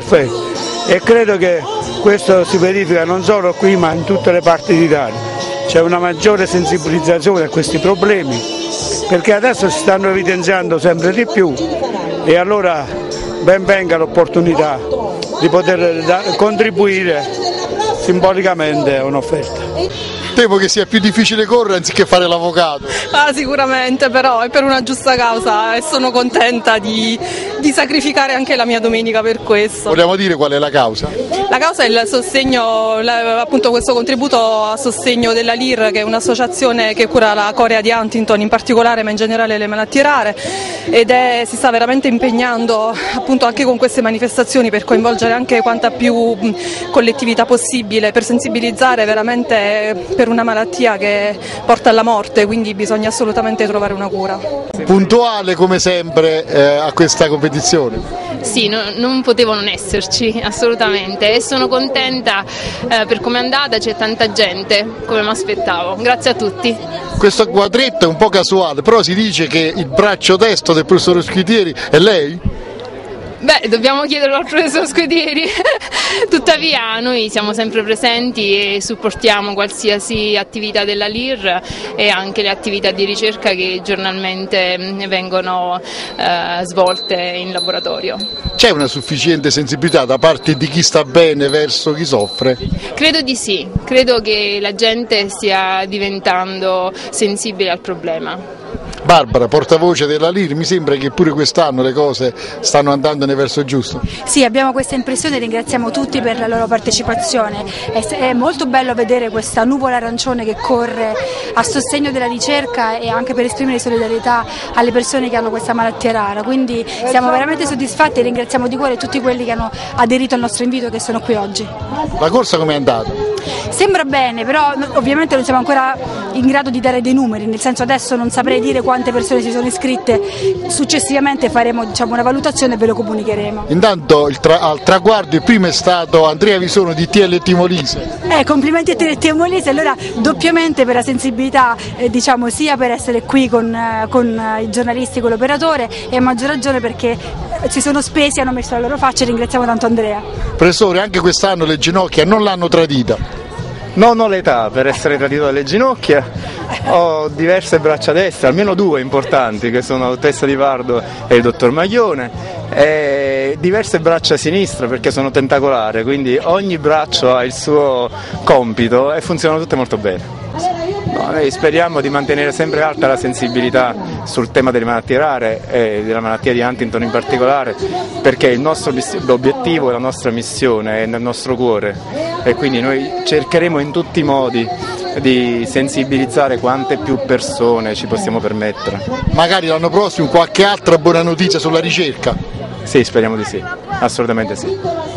e credo che questo si verifica non solo qui ma in tutte le parti d'Italia. C'è una maggiore sensibilizzazione a questi problemi perché adesso si stanno evidenziando sempre di più e allora ben venga l'opportunità di poter contribuire simbolicamente a un'offerta. Temo che sia più difficile correre anziché fare l'avvocato. Sicuramente, però è per una giusta causa e sono contenta di sacrificare anche la mia domenica per questo. Vogliamo dire qual è la causa? La causa è il sostegno, appunto questo contributo a sostegno della LIR, che è un'associazione che cura la corea di Huntington in particolare, ma in generale le malattie rare, ed si sta veramente impegnando appunto anche con queste manifestazioni per coinvolgere anche quanta più collettività possibile, per sensibilizzare veramente per una malattia che porta alla morte, quindi bisogna assolutamente trovare una cura. Puntuale come sempre a questa competizione? Sì, non potevo non esserci, assolutamente, e sono contenta per come è andata, c'è tanta gente come mi aspettavo, grazie a tutti. Questo quadretto è un po' casuale, però si dice che il braccio destro del professor Squitieri è lei? Beh, dobbiamo chiederlo al professor Squitieri, tuttavia noi siamo sempre presenti e supportiamo qualsiasi attività della LIR e anche le attività di ricerca che giornalmente vengono svolte in laboratorio. C'è una sufficiente sensibilità da parte di chi sta bene verso chi soffre? Credo di sì, credo che la gente stia diventando sensibile al problema. Barbara, portavoce della LIR, mi sembra che pure quest'anno le cose stanno andando nel verso giusto. Sì, abbiamo questa impressione, ringraziamo tutti per la loro partecipazione. È molto bello vedere questa nuvola arancione che corre a sostegno della ricerca e anche per esprimere solidarietà alle persone che hanno questa malattia rara, quindi siamo veramente soddisfatti e ringraziamo di cuore tutti quelli che hanno aderito al nostro invito e che sono qui oggi. La corsa com'è andata? Sembra bene, però ovviamente non siamo ancora in grado di dare dei numeri, nel senso adesso non saprei dire quante persone si sono iscritte, successivamente faremo una valutazione e ve lo comunicheremo. Intanto al traguardo il primo è stato Andrea Visone di TLT Molise. Complimenti a TLT Molise, allora doppiamente per la sensibilità, sia per essere qui con i giornalisti, con l'operatore e a maggior ragione perché si sono spesi, hanno messo la loro faccia e ringraziamo tanto Andrea. Professore, anche quest'anno le ginocchia non l'hanno tradita. Non ho l'età per essere tradito dalle ginocchia, ho diverse braccia destre, almeno 2 importanti, che sono Testa di Pardo e il dottor Maglione, e diverse braccia a sinistra perché sono tentacolare, quindi ogni braccio ha il suo compito e funzionano tutte molto bene. Noi speriamo di mantenere sempre alta la sensibilità sul tema delle malattie rare e della malattia di Huntington in particolare, perché il nostro obiettivo e la nostra missione è nel nostro cuore e quindi noi cercheremo in tutti i modi di sensibilizzare quante più persone ci possiamo permettere. Magari l'anno prossimo qualche altra buona notizia sulla ricerca? Sì, speriamo di sì, assolutamente sì.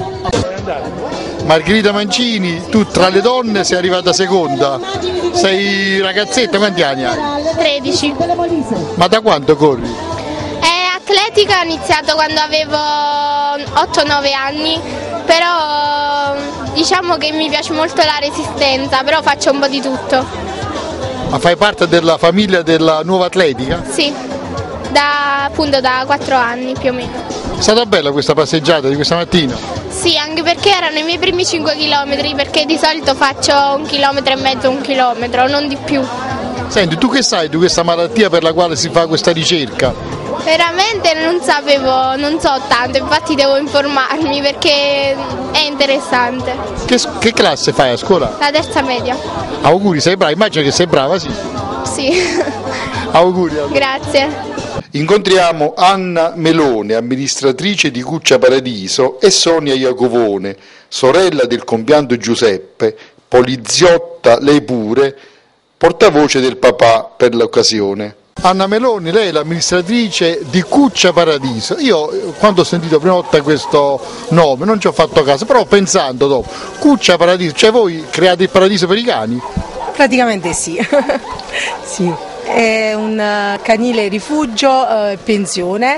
Margherita Mancini, tu tra le donne sei arrivata seconda, sei ragazzetta, quanti anni hai? 13. Ma da quanto corri? Atletica ho iniziato quando avevo 8-9 anni, però diciamo che mi piace molto la resistenza, però faccio un po' di tutto. Ma fai parte della famiglia della nuova atletica? Sì, appunto da 4 anni più o meno. È stata bella questa passeggiata di questa mattina? Sì, anche perché erano i miei primi 5 km, perché di solito faccio 1,5 km, 1 chilometro, non di più. Senti, tu che sai di questa malattia per la quale si fa questa ricerca? Veramente non so tanto, infatti devo informarmi perché è interessante. Che classe fai a scuola? La terza media. Auguri, sei brava, immagino che sei brava, sì. Sì. Auguri. Allora. Grazie. Incontriamo Anna Melone, amministratrice di Cuccia Paradiso, e Sonia Iacovone, sorella del compianto Giuseppe, poliziotta lei pure, portavoce del papà per l'occasione. Anna Meloni, lei è l'amministratrice di Cuccia Paradiso. Io quando ho sentito la prima volta questo nome non ci ho fatto caso, però pensando dopo, Cuccia Paradiso, cioè voi create il paradiso per i cani? Praticamente sì, sì. È un canile rifugio, pensione,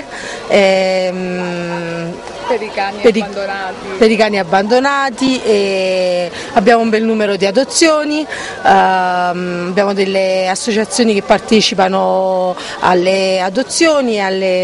per i cani abbandonati. Per i cani abbandonati, e abbiamo un bel numero di adozioni, abbiamo delle associazioni che partecipano alle adozioni,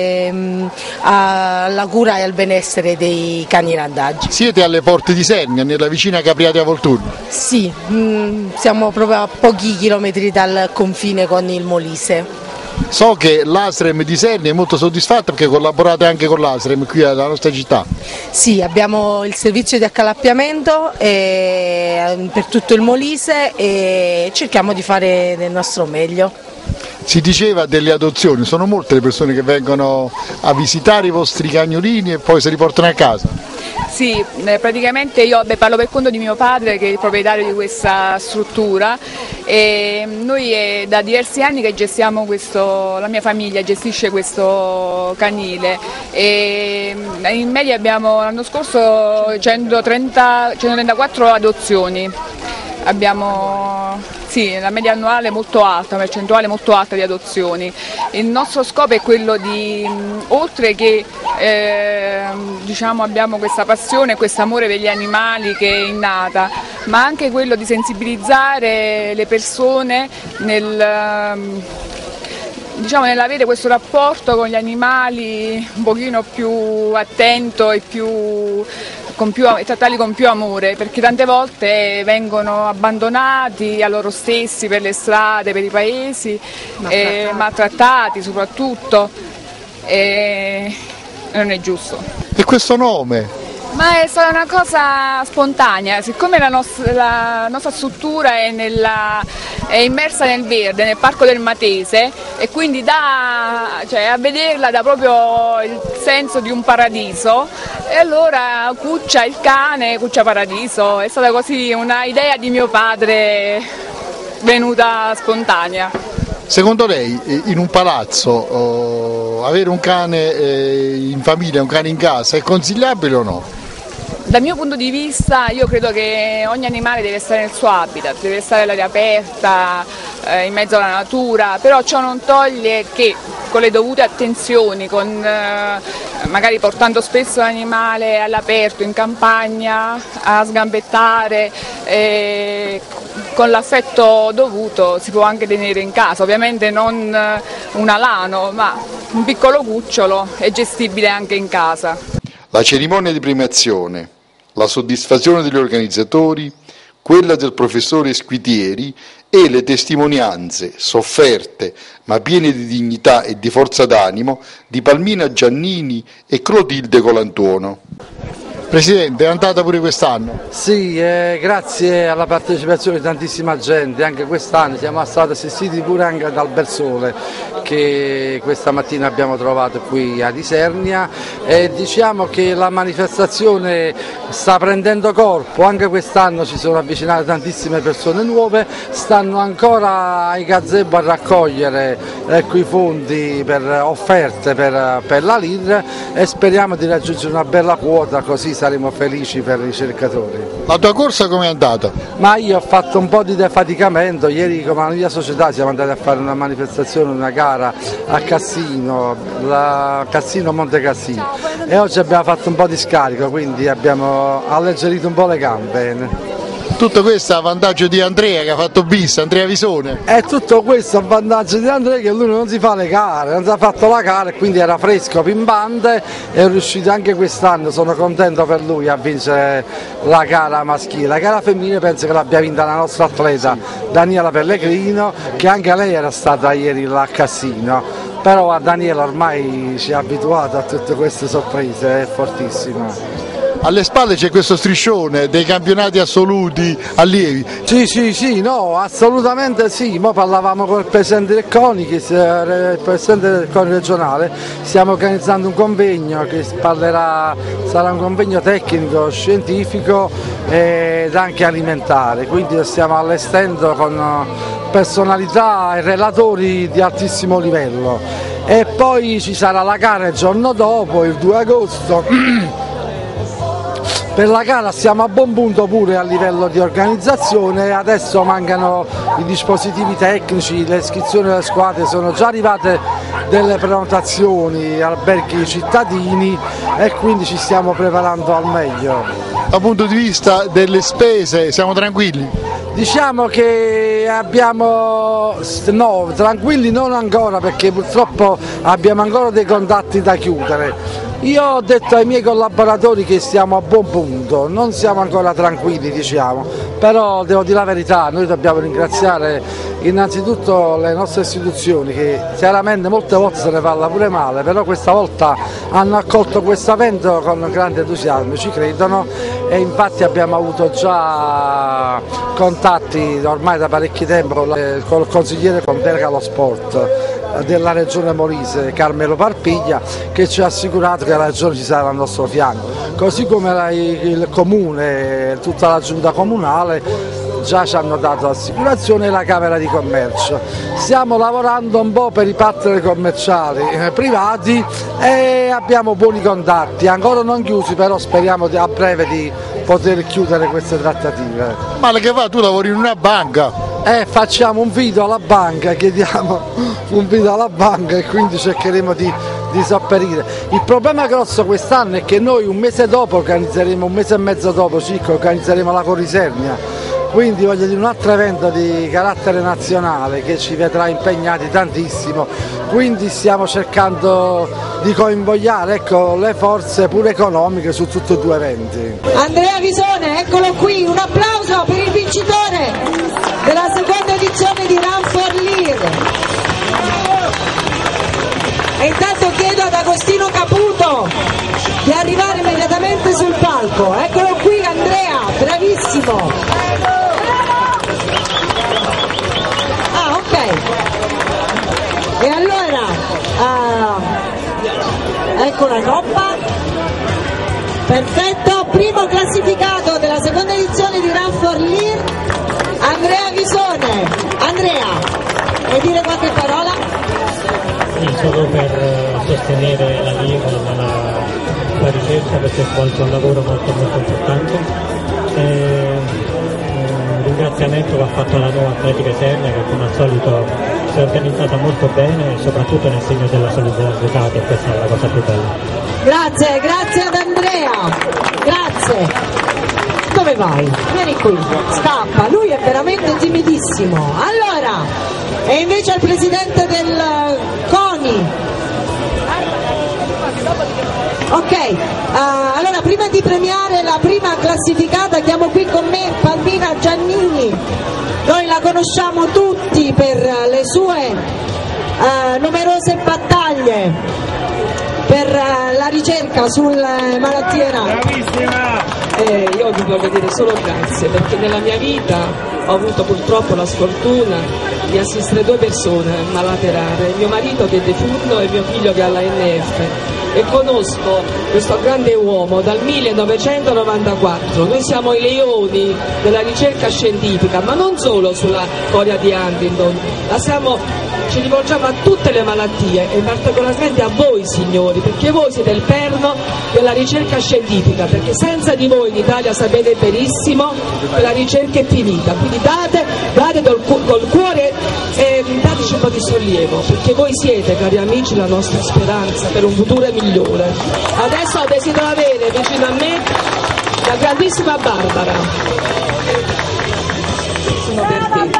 alla cura e al benessere dei cani randaggi. Siete alle porte di Sernia, nella vicina Capriati a Volturno? Sì, siamo proprio a pochi chilometri dal confine con il Molise. So che l'Asrem di Sernia è molto soddisfatta perché collaborate anche con l'Asrem qui alla nostra città. Sì, abbiamo il servizio di accalappiamento per tutto il Molise e cerchiamo di fare del nostro meglio. Si diceva delle adozioni, sono molte le persone che vengono a visitare i vostri cagnolini e poi se li portano a casa? Sì, praticamente io parlo per conto di mio padre che è il proprietario di questa struttura e noi è da diversi anni che gestiamo la mia famiglia gestisce questo canile e in media abbiamo l'anno scorso 134 adozioni. Abbiamo la media annuale molto alta, una percentuale molto alta di adozioni. Il nostro scopo è quello di, oltre che abbiamo questa passione, questo amore per gli animali che è innata, ma anche quello di sensibilizzare le persone nell'avere questo rapporto con gli animali un pochino più attento e trattarli con più amore, perché tante volte vengono abbandonati a loro stessi per le strade, per i paesi, maltrattati soprattutto, e non è giusto. E questo nome? Ma è stata una cosa spontanea, siccome la nostra struttura è immersa nel verde, nel Parco del Matese, e quindi a vederla dà proprio il senso di un paradiso, e allora Cuccia, il cane, Cuccia Paradiso, è stata così una idea di mio padre venuta spontanea. Secondo lei in un palazzo avere un cane in famiglia, un cane in casa, è consigliabile o no? Dal mio punto di vista io credo che ogni animale deve stare nel suo habitat, deve stare all'aria aperta, in mezzo alla natura, però ciò non toglie che con le dovute attenzioni, magari portando spesso l'animale all'aperto, in campagna, a sgambettare, con l'affetto dovuto si può anche tenere in casa, ovviamente non un alano, ma un piccolo cucciolo è gestibile anche in casa. La cerimonia di premiazione, la soddisfazione degli organizzatori, quella del professore Squitieri e le testimonianze, sofferte ma piene di dignità e di forza d'animo, di Palmina Giannini e Clotilde Colantuono. Presidente, è andata pure quest'anno? Sì, grazie alla partecipazione di tantissima gente, anche quest'anno siamo stati assistiti pure anche dal bel sole che questa mattina abbiamo trovato qui ad Isernia e diciamo che la manifestazione sta prendendo corpo, anche quest'anno ci sono avvicinate tantissime persone nuove, stanno ancora ai gazebo a raccogliere i fondi offerte per la LIR e speriamo di raggiungere una bella quota, così saremo felici per i ricercatori. La tua corsa com'è andata? Ma io ho fatto un po' di defaticamento, ieri come la mia società siamo andati a fare una manifestazione, una gara a Cassino, Cassino Monte Cassino e oggi abbiamo fatto un po' di scarico, quindi abbiamo alleggerito un po' le gambe. Tutto questo a vantaggio di Andrea che ha fatto bis, Andrea Visone. E tutto questo a vantaggio di Andrea che lui non si fa le gare, non si è fatto la gara e quindi era fresco, pimbante e è riuscito anche quest'anno, sono contento per lui a vincere la gara maschile. La gara femminile penso che l'abbia vinta la nostra atleta Daniela Pellegrino, che anche lei era stata ieri là a Cassino. Però Daniela ormai ci ha abituato a tutte queste sorprese, è fortissima. Alle spalle c'è questo striscione dei campionati assoluti allievi. Sì, no, assolutamente sì. Mo parlavamo con il presidente del CONI, il presidente del CONI regionale, stiamo organizzando un convegno che sarà un convegno tecnico, scientifico ed anche alimentare, quindi lo stiamo allestendo con personalità e relatori di altissimo livello. E poi ci sarà la gara il giorno dopo, il 2 agosto. Per la gara siamo a buon punto pure a livello di organizzazione, adesso mancano i dispositivi tecnici, le iscrizioni alle squadre, sono già arrivate delle prenotazioni, alberghi cittadini e quindi ci stiamo preparando al meglio. Dal punto di vista delle spese siamo tranquilli? Diciamo che no, tranquilli non ancora perché purtroppo abbiamo ancora dei contatti da chiudere. Io ho detto ai miei collaboratori che siamo a buon punto, non siamo ancora tranquilli diciamo, però devo dire la verità, noi dobbiamo ringraziare innanzitutto le nostre istituzioni che chiaramente molte volte se ne parla pure male, però questa volta hanno accolto questo evento con grande entusiasmo, ci credono e infatti abbiamo avuto già contatti ormai da parecchio tempo con il consigliere con delega allo sport della regione Molise, Carmelo Parpiglia, che ci ha assicurato che la regione ci sarà al nostro fianco, così come il comune, tutta la giunta comunale già ci hanno dato assicurazione e la Camera di Commercio. Stiamo lavorando un po' per i partner commerciali privati e abbiamo buoni contatti, ancora non chiusi, però speriamo a breve di poter chiudere queste trattative. Ma che va, tu lavori in una banca? Facciamo un video alla banca, chiediamo un video alla banca e quindi cercheremo di sopperire. Il problema grosso quest'anno è che noi un mese dopo organizzeremo, un mese e mezzo dopo circa, organizzeremo la Corisernia, quindi voglio dire un altro evento di carattere nazionale che ci vedrà impegnati tantissimo, quindi stiamo cercando di coinvogliare le forze pure economiche su tutti e due eventi. Andrea Visone, eccolo qui, un applauso per il vincitore della seconda edizione di Run for Lear. E intanto chiedo ad Agostino Caputo di arrivare immediatamente sul palco. Eccolo qui Andrea, bravissimo. Ah, ok. E allora, ecco la coppa. Perfetto, primo classificato della seconda edizione di Run for Lear, Andrea Visone. Andrea, vuoi dire qualche parola? Sì, solo per sostenere la LIR nella ricerca perché svolge un lavoro molto importante. Ringraziamento va fatto alla nuova Atletica Isernia che come al solito si è organizzata molto bene e soprattutto nel segno della solidarietà, che questa è la cosa più bella. Grazie, grazie ad Andrea, grazie. Dove vai? Vieni qui, scappa, lui è veramente timidissimo. Allora, e invece il presidente del CONI. Ok, allora prima di premiare la prima classificata chiamo qui con me Palmina Giannini. Noi la conosciamo tutti per le sue numerose battaglie per la ricerca sulle malattie rare. Bravissima! Io vi voglio dire solo grazie, perché nella mia vita ho avuto purtroppo la sfortuna di assistere 2 persone malate rare, mio marito che è defunto e mio figlio che ha l'ANF, e conosco questo grande uomo dal 1994. Noi siamo i leoni della ricerca scientifica, ma non solo sulla corea di Huntington, ci rivolgiamo a tutte le malattie e particolarmente a voi signori, perché voi siete il perno della ricerca scientifica, perché senza di voi in Italia sapete benissimo che la ricerca è finita, quindi date col cuore e dateci un po' di sollievo, perché voi siete, cari amici, la nostra speranza per un futuro migliore. Adesso desidero avere vicino a me la grandissima Barbara. Sono per te.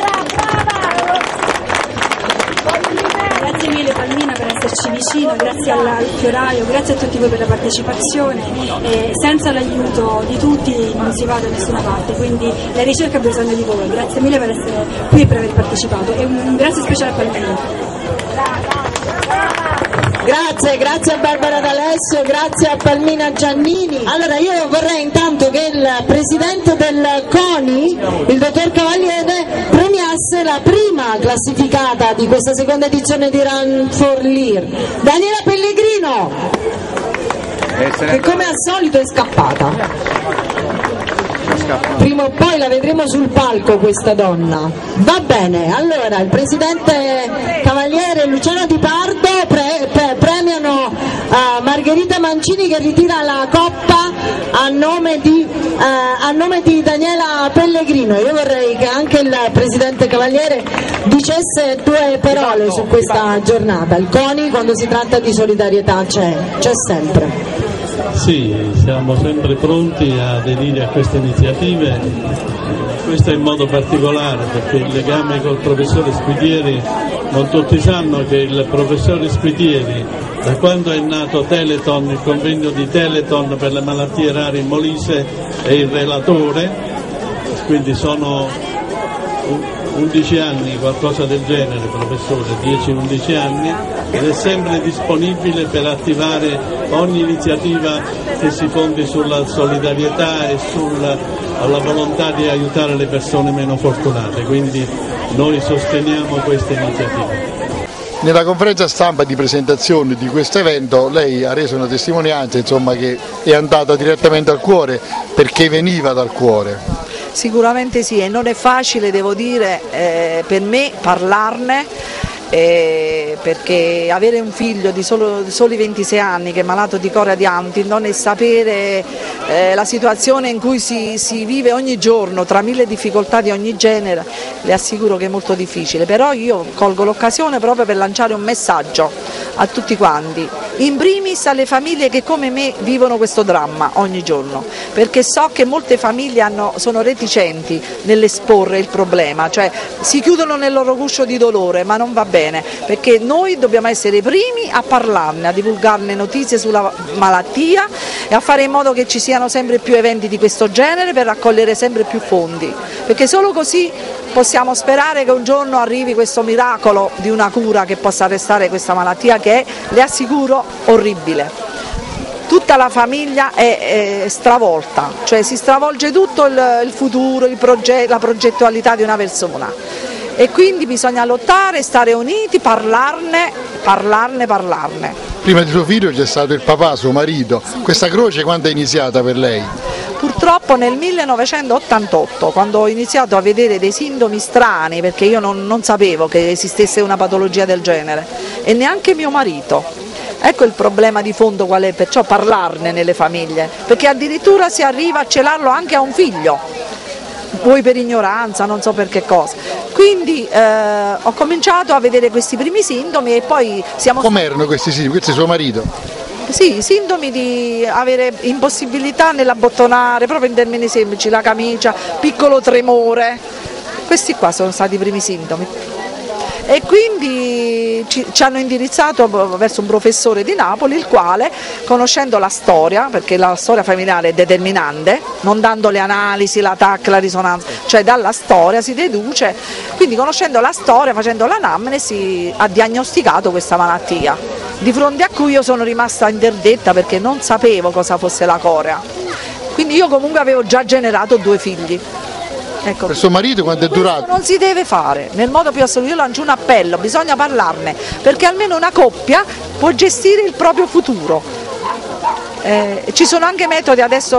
Grazie mille Palmina per esserci vicino, grazie al fioraio, grazie a tutti voi per la partecipazione. Senza l'aiuto di tutti non si va da nessuna parte, quindi la ricerca ha bisogno di voi. Grazie mille per essere qui e per aver partecipato e un grazie speciale a Palmina. Grazie a Barbara D'Alessio, grazie a Palmina Giannini. Allora io vorrei intanto che il presidente del CONI, il dottor Cavaliere, premiasse la prima classificata di questa seconda edizione di Run for Lear, Daniela Pellegrino, che come al solito è scappata. Prima o poi la vedremo sul palco questa donna. Va bene, allora il presidente Cavaliere e Luciano Di Pardo premiano Margherita Mancini che ritira la coppa a nome di Daniela Pellegrino. Io vorrei che anche il presidente Cavaliere dicesse 2 parole su questa giornata. Il CONI quando si tratta di solidarietà c'è sempre. Sì, siamo sempre pronti a aderire a queste iniziative, questo in modo particolare perché il legame col professore Squitieri, non tutti sanno che il professore Squitieri, da quando è nato Teleton, il convegno di Teleton per le malattie rare in Molise, è il relatore, quindi sono 11 anni, qualcosa del genere, professore, 10-11 anni, ed è sempre disponibile per attivare ogni iniziativa che si fondi sulla solidarietà e sulla volontà di aiutare le persone meno fortunate, quindi noi sosteniamo queste iniziative. Nella conferenza stampa di presentazione di questo evento lei ha reso una testimonianza, insomma, che è andata direttamente al cuore perché veniva dal cuore. Sicuramente sì, e non è facile, devo dire, per me parlarne, perché avere un figlio di soli 26 anni che è malato di corea di Huntington e sapere la situazione in cui si vive ogni giorno tra 1000 difficoltà di ogni genere, le assicuro che è molto difficile, però io colgo l'occasione proprio per lanciare un messaggio a tutti quanti, in primis alle famiglie che come me vivono questo dramma ogni giorno, perché so che molte famiglie sono reticenti nell'esporre il problema, cioè si chiudono nel loro guscio di dolore, ma non va bene, perché noi dobbiamo essere i primi a parlarne, a divulgarne notizie sulla malattia e a fare in modo che ci siano sempre più eventi di questo genere per raccogliere sempre più fondi, perché solo così possiamo sperare che un giorno arrivi questo miracolo di una cura che possa arrestare questa malattia che è, le assicuro, orribile. Tutta la famiglia è stravolta, cioè si stravolge tutto il futuro, la progettualità di una persona. E quindi bisogna lottare, stare uniti, parlarne. Prima di suo figlio c'è stato il papà, suo marito. Questa croce quando è iniziata per lei? Purtroppo nel 1988, quando ho iniziato a vedere dei sintomi strani, perché io non sapevo che esistesse una patologia del genere, e neanche mio marito. Ecco il problema di fondo qual è, perciò parlarne nelle famiglie, perché addirittura si arriva a celarlo anche a un figlio, vuoi per ignoranza, non so per che cosa. Quindi ho cominciato a vedere questi primi sintomi e poi siamo... Com'erano questi sintomi? Questo è suo marito? Sì, sintomi di avere impossibilità nell'abbottonare, proprio in termini semplici, la camicia, piccolo tremore, questi qua sono stati i primi sintomi. e quindi ci hanno indirizzato verso un professore di Napoli, il quale, conoscendo la storia, perché la storia familiare è determinante, non dando le analisi, la TAC, la risonanza, cioè dalla storia si deduce, quindi conoscendo la storia, facendo l'anamnesi, ha diagnosticato questa malattia, di fronte a cui io sono rimasta interdetta perché non sapevo cosa fosse la corea, quindi io comunque avevo già generato 2 figli. Ecco. Per suo marito quanto è durato? Non si deve fare, nel modo più assoluto. Io lancio un appello, bisogna parlarne, perché almeno una coppia può gestire il proprio futuro. Ci sono anche metodi adesso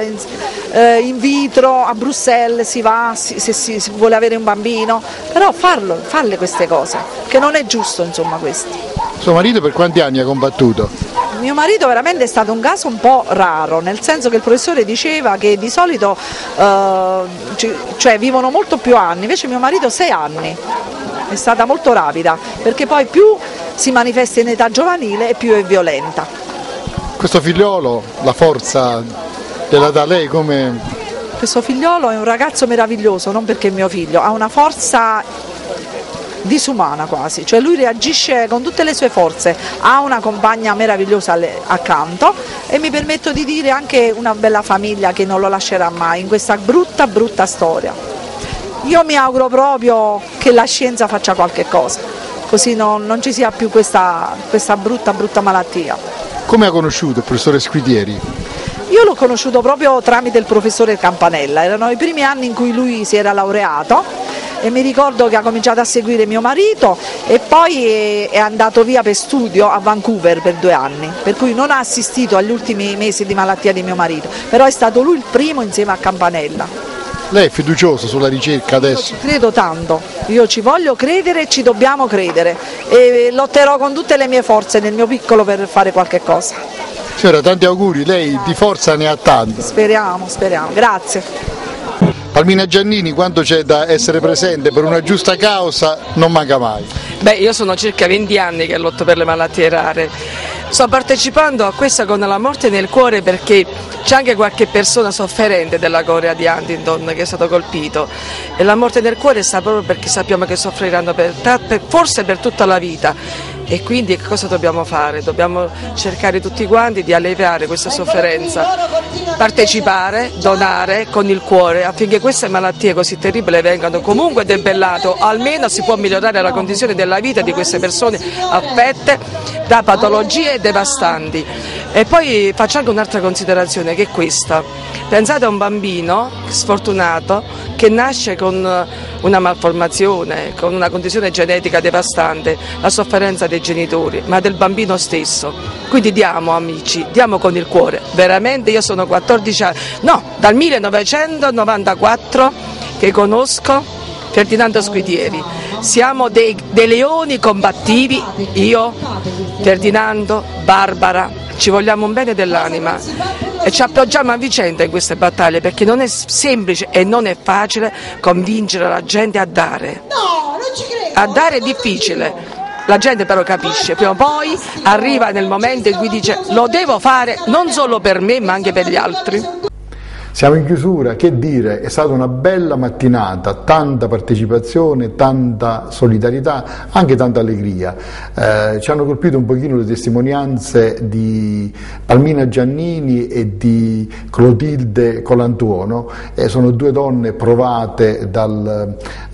in vitro, a Bruxelles si va, se si vuole avere un bambino, però farle queste cose, che non è giusto, insomma, questo. Suo marito per quanti anni ha combattuto? Mio marito veramente è stato un caso un po' raro, nel senso che il professore diceva che di solito cioè vivono molto più anni, invece mio marito 6 anni, è stata molto rapida, perché poi più si manifesta in età giovanile e più è violenta. Questo figliolo, la forza della da lei come... Questo figliolo è un ragazzo meraviglioso, non perché è mio figlio, ha una forza disumana quasi, cioè lui reagisce con tutte le sue forze, ha una compagna meravigliosa accanto e mi permetto di dire anche una bella famiglia che non lo lascerà mai in questa brutta storia. Io mi auguro proprio che la scienza faccia qualche cosa, così non ci sia più questa brutta malattia. Come ha conosciuto il professore Squidieri? Io l'ho conosciuto proprio tramite il professore Campanella, erano i primi anni in cui lui si era laureato e mi ricordo che ha cominciato a seguire mio marito e poi è andato via per studio a Vancouver per 2 anni, per cui non ha assistito agli ultimi mesi di malattia di mio marito, però è stato lui il primo insieme a Campanella. Lei è fiducioso sulla ricerca adesso? Credo tanto, io ci voglio credere e ci dobbiamo credere e lotterò con tutte le mie forze nel mio piccolo per fare qualche cosa. Signora, tanti auguri, lei di forza ne ha tanta. Speriamo, grazie. Palmina Giannini, quando c'è da essere presente per una giusta causa, non manca mai. Beh, io sono circa 20 anni che lotto per le malattie rare. Sto partecipando a questa con la morte nel cuore perché c'è anche qualche persona sofferente della corea di Huntington che è stato colpito e la morte nel cuore sta proprio perché sappiamo che soffriranno forse per tutta la vita. E quindi che cosa dobbiamo fare? Dobbiamo cercare tutti quanti di alleviare questa sofferenza, partecipare, donare con il cuore affinché queste malattie così terribili vengano comunque debellate, almeno si può migliorare la condizione della vita di queste persone affette da patologie devastanti. E poi faccio anche un'altra considerazione che è questa: pensate a un bambino sfortunato che nasce con una malformazione, con una condizione genetica devastante, la sofferenza dei genitori, ma del bambino stesso. Quindi diamo, amici, diamo con il cuore. Veramente io sono 14 anni, no, dal 1994 che conosco Ferdinando Squidieri. Siamo dei leoni combattivi, io, Ferdinando, Barbara, ci vogliamo un bene dell'anima e ci appoggiamo a vicenda in queste battaglie perché non è semplice e non è facile convincere la gente a dare. A dare è difficile, la gente però capisce, prima o poi arriva nel momento in cui dice lo devo fare non solo per me ma anche per gli altri. Siamo in chiusura, che dire, è stata una bella mattinata, tanta partecipazione, tanta solidarietà, anche tanta allegria. Ci hanno colpito un pochino le testimonianze di Palmina Giannini e di Clotilde Colantuono, sono 2 donne provate dal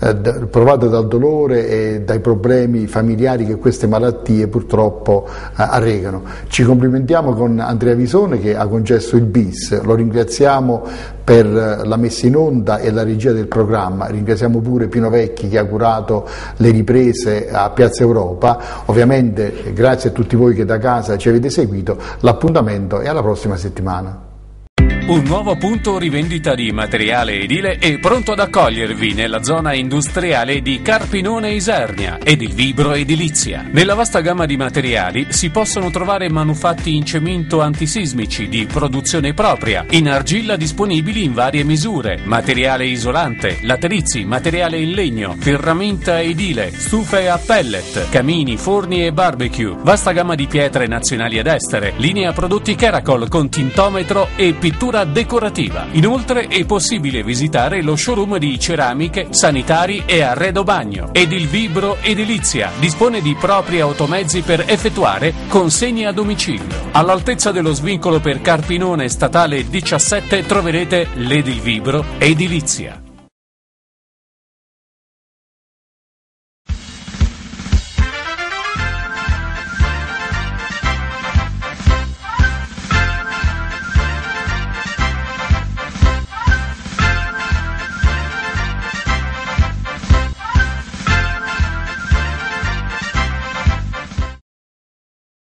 dolore e dai problemi familiari che queste malattie purtroppo arrecano. Ci complimentiamo con Andrea Visone che ha concesso il bis, lo ringraziamo per la messa in onda e la regia del programma, ringraziamo pure Pino Vecchi che ha curato le riprese a Piazza Europa, ovviamente grazie a tutti voi che da casa ci avete seguito, l'appuntamento è alla prossima settimana. Un nuovo punto rivendita di materiale edile è pronto ad accogliervi nella zona industriale di Carpinone Isernia e di Vibro Edilizia. Nella vasta gamma di materiali si possono trovare manufatti in cemento antisismici di produzione propria, in argilla disponibili in varie misure, materiale isolante, laterizi, materiale in legno, ferramenta edile, stufe a pellet, camini, forni e barbecue, vasta gamma di pietre nazionali ed estere, linea prodotti Caracol con tintometro e pittura pittura decorativa. Inoltre è possibile visitare lo showroom di ceramiche, sanitari e arredo bagno. Ed il Vibro Edilizia dispone di propri automezzi per effettuare consegne a domicilio. All'altezza dello svincolo per Carpinone statale 17 troverete l'Edilvibro Edilizia.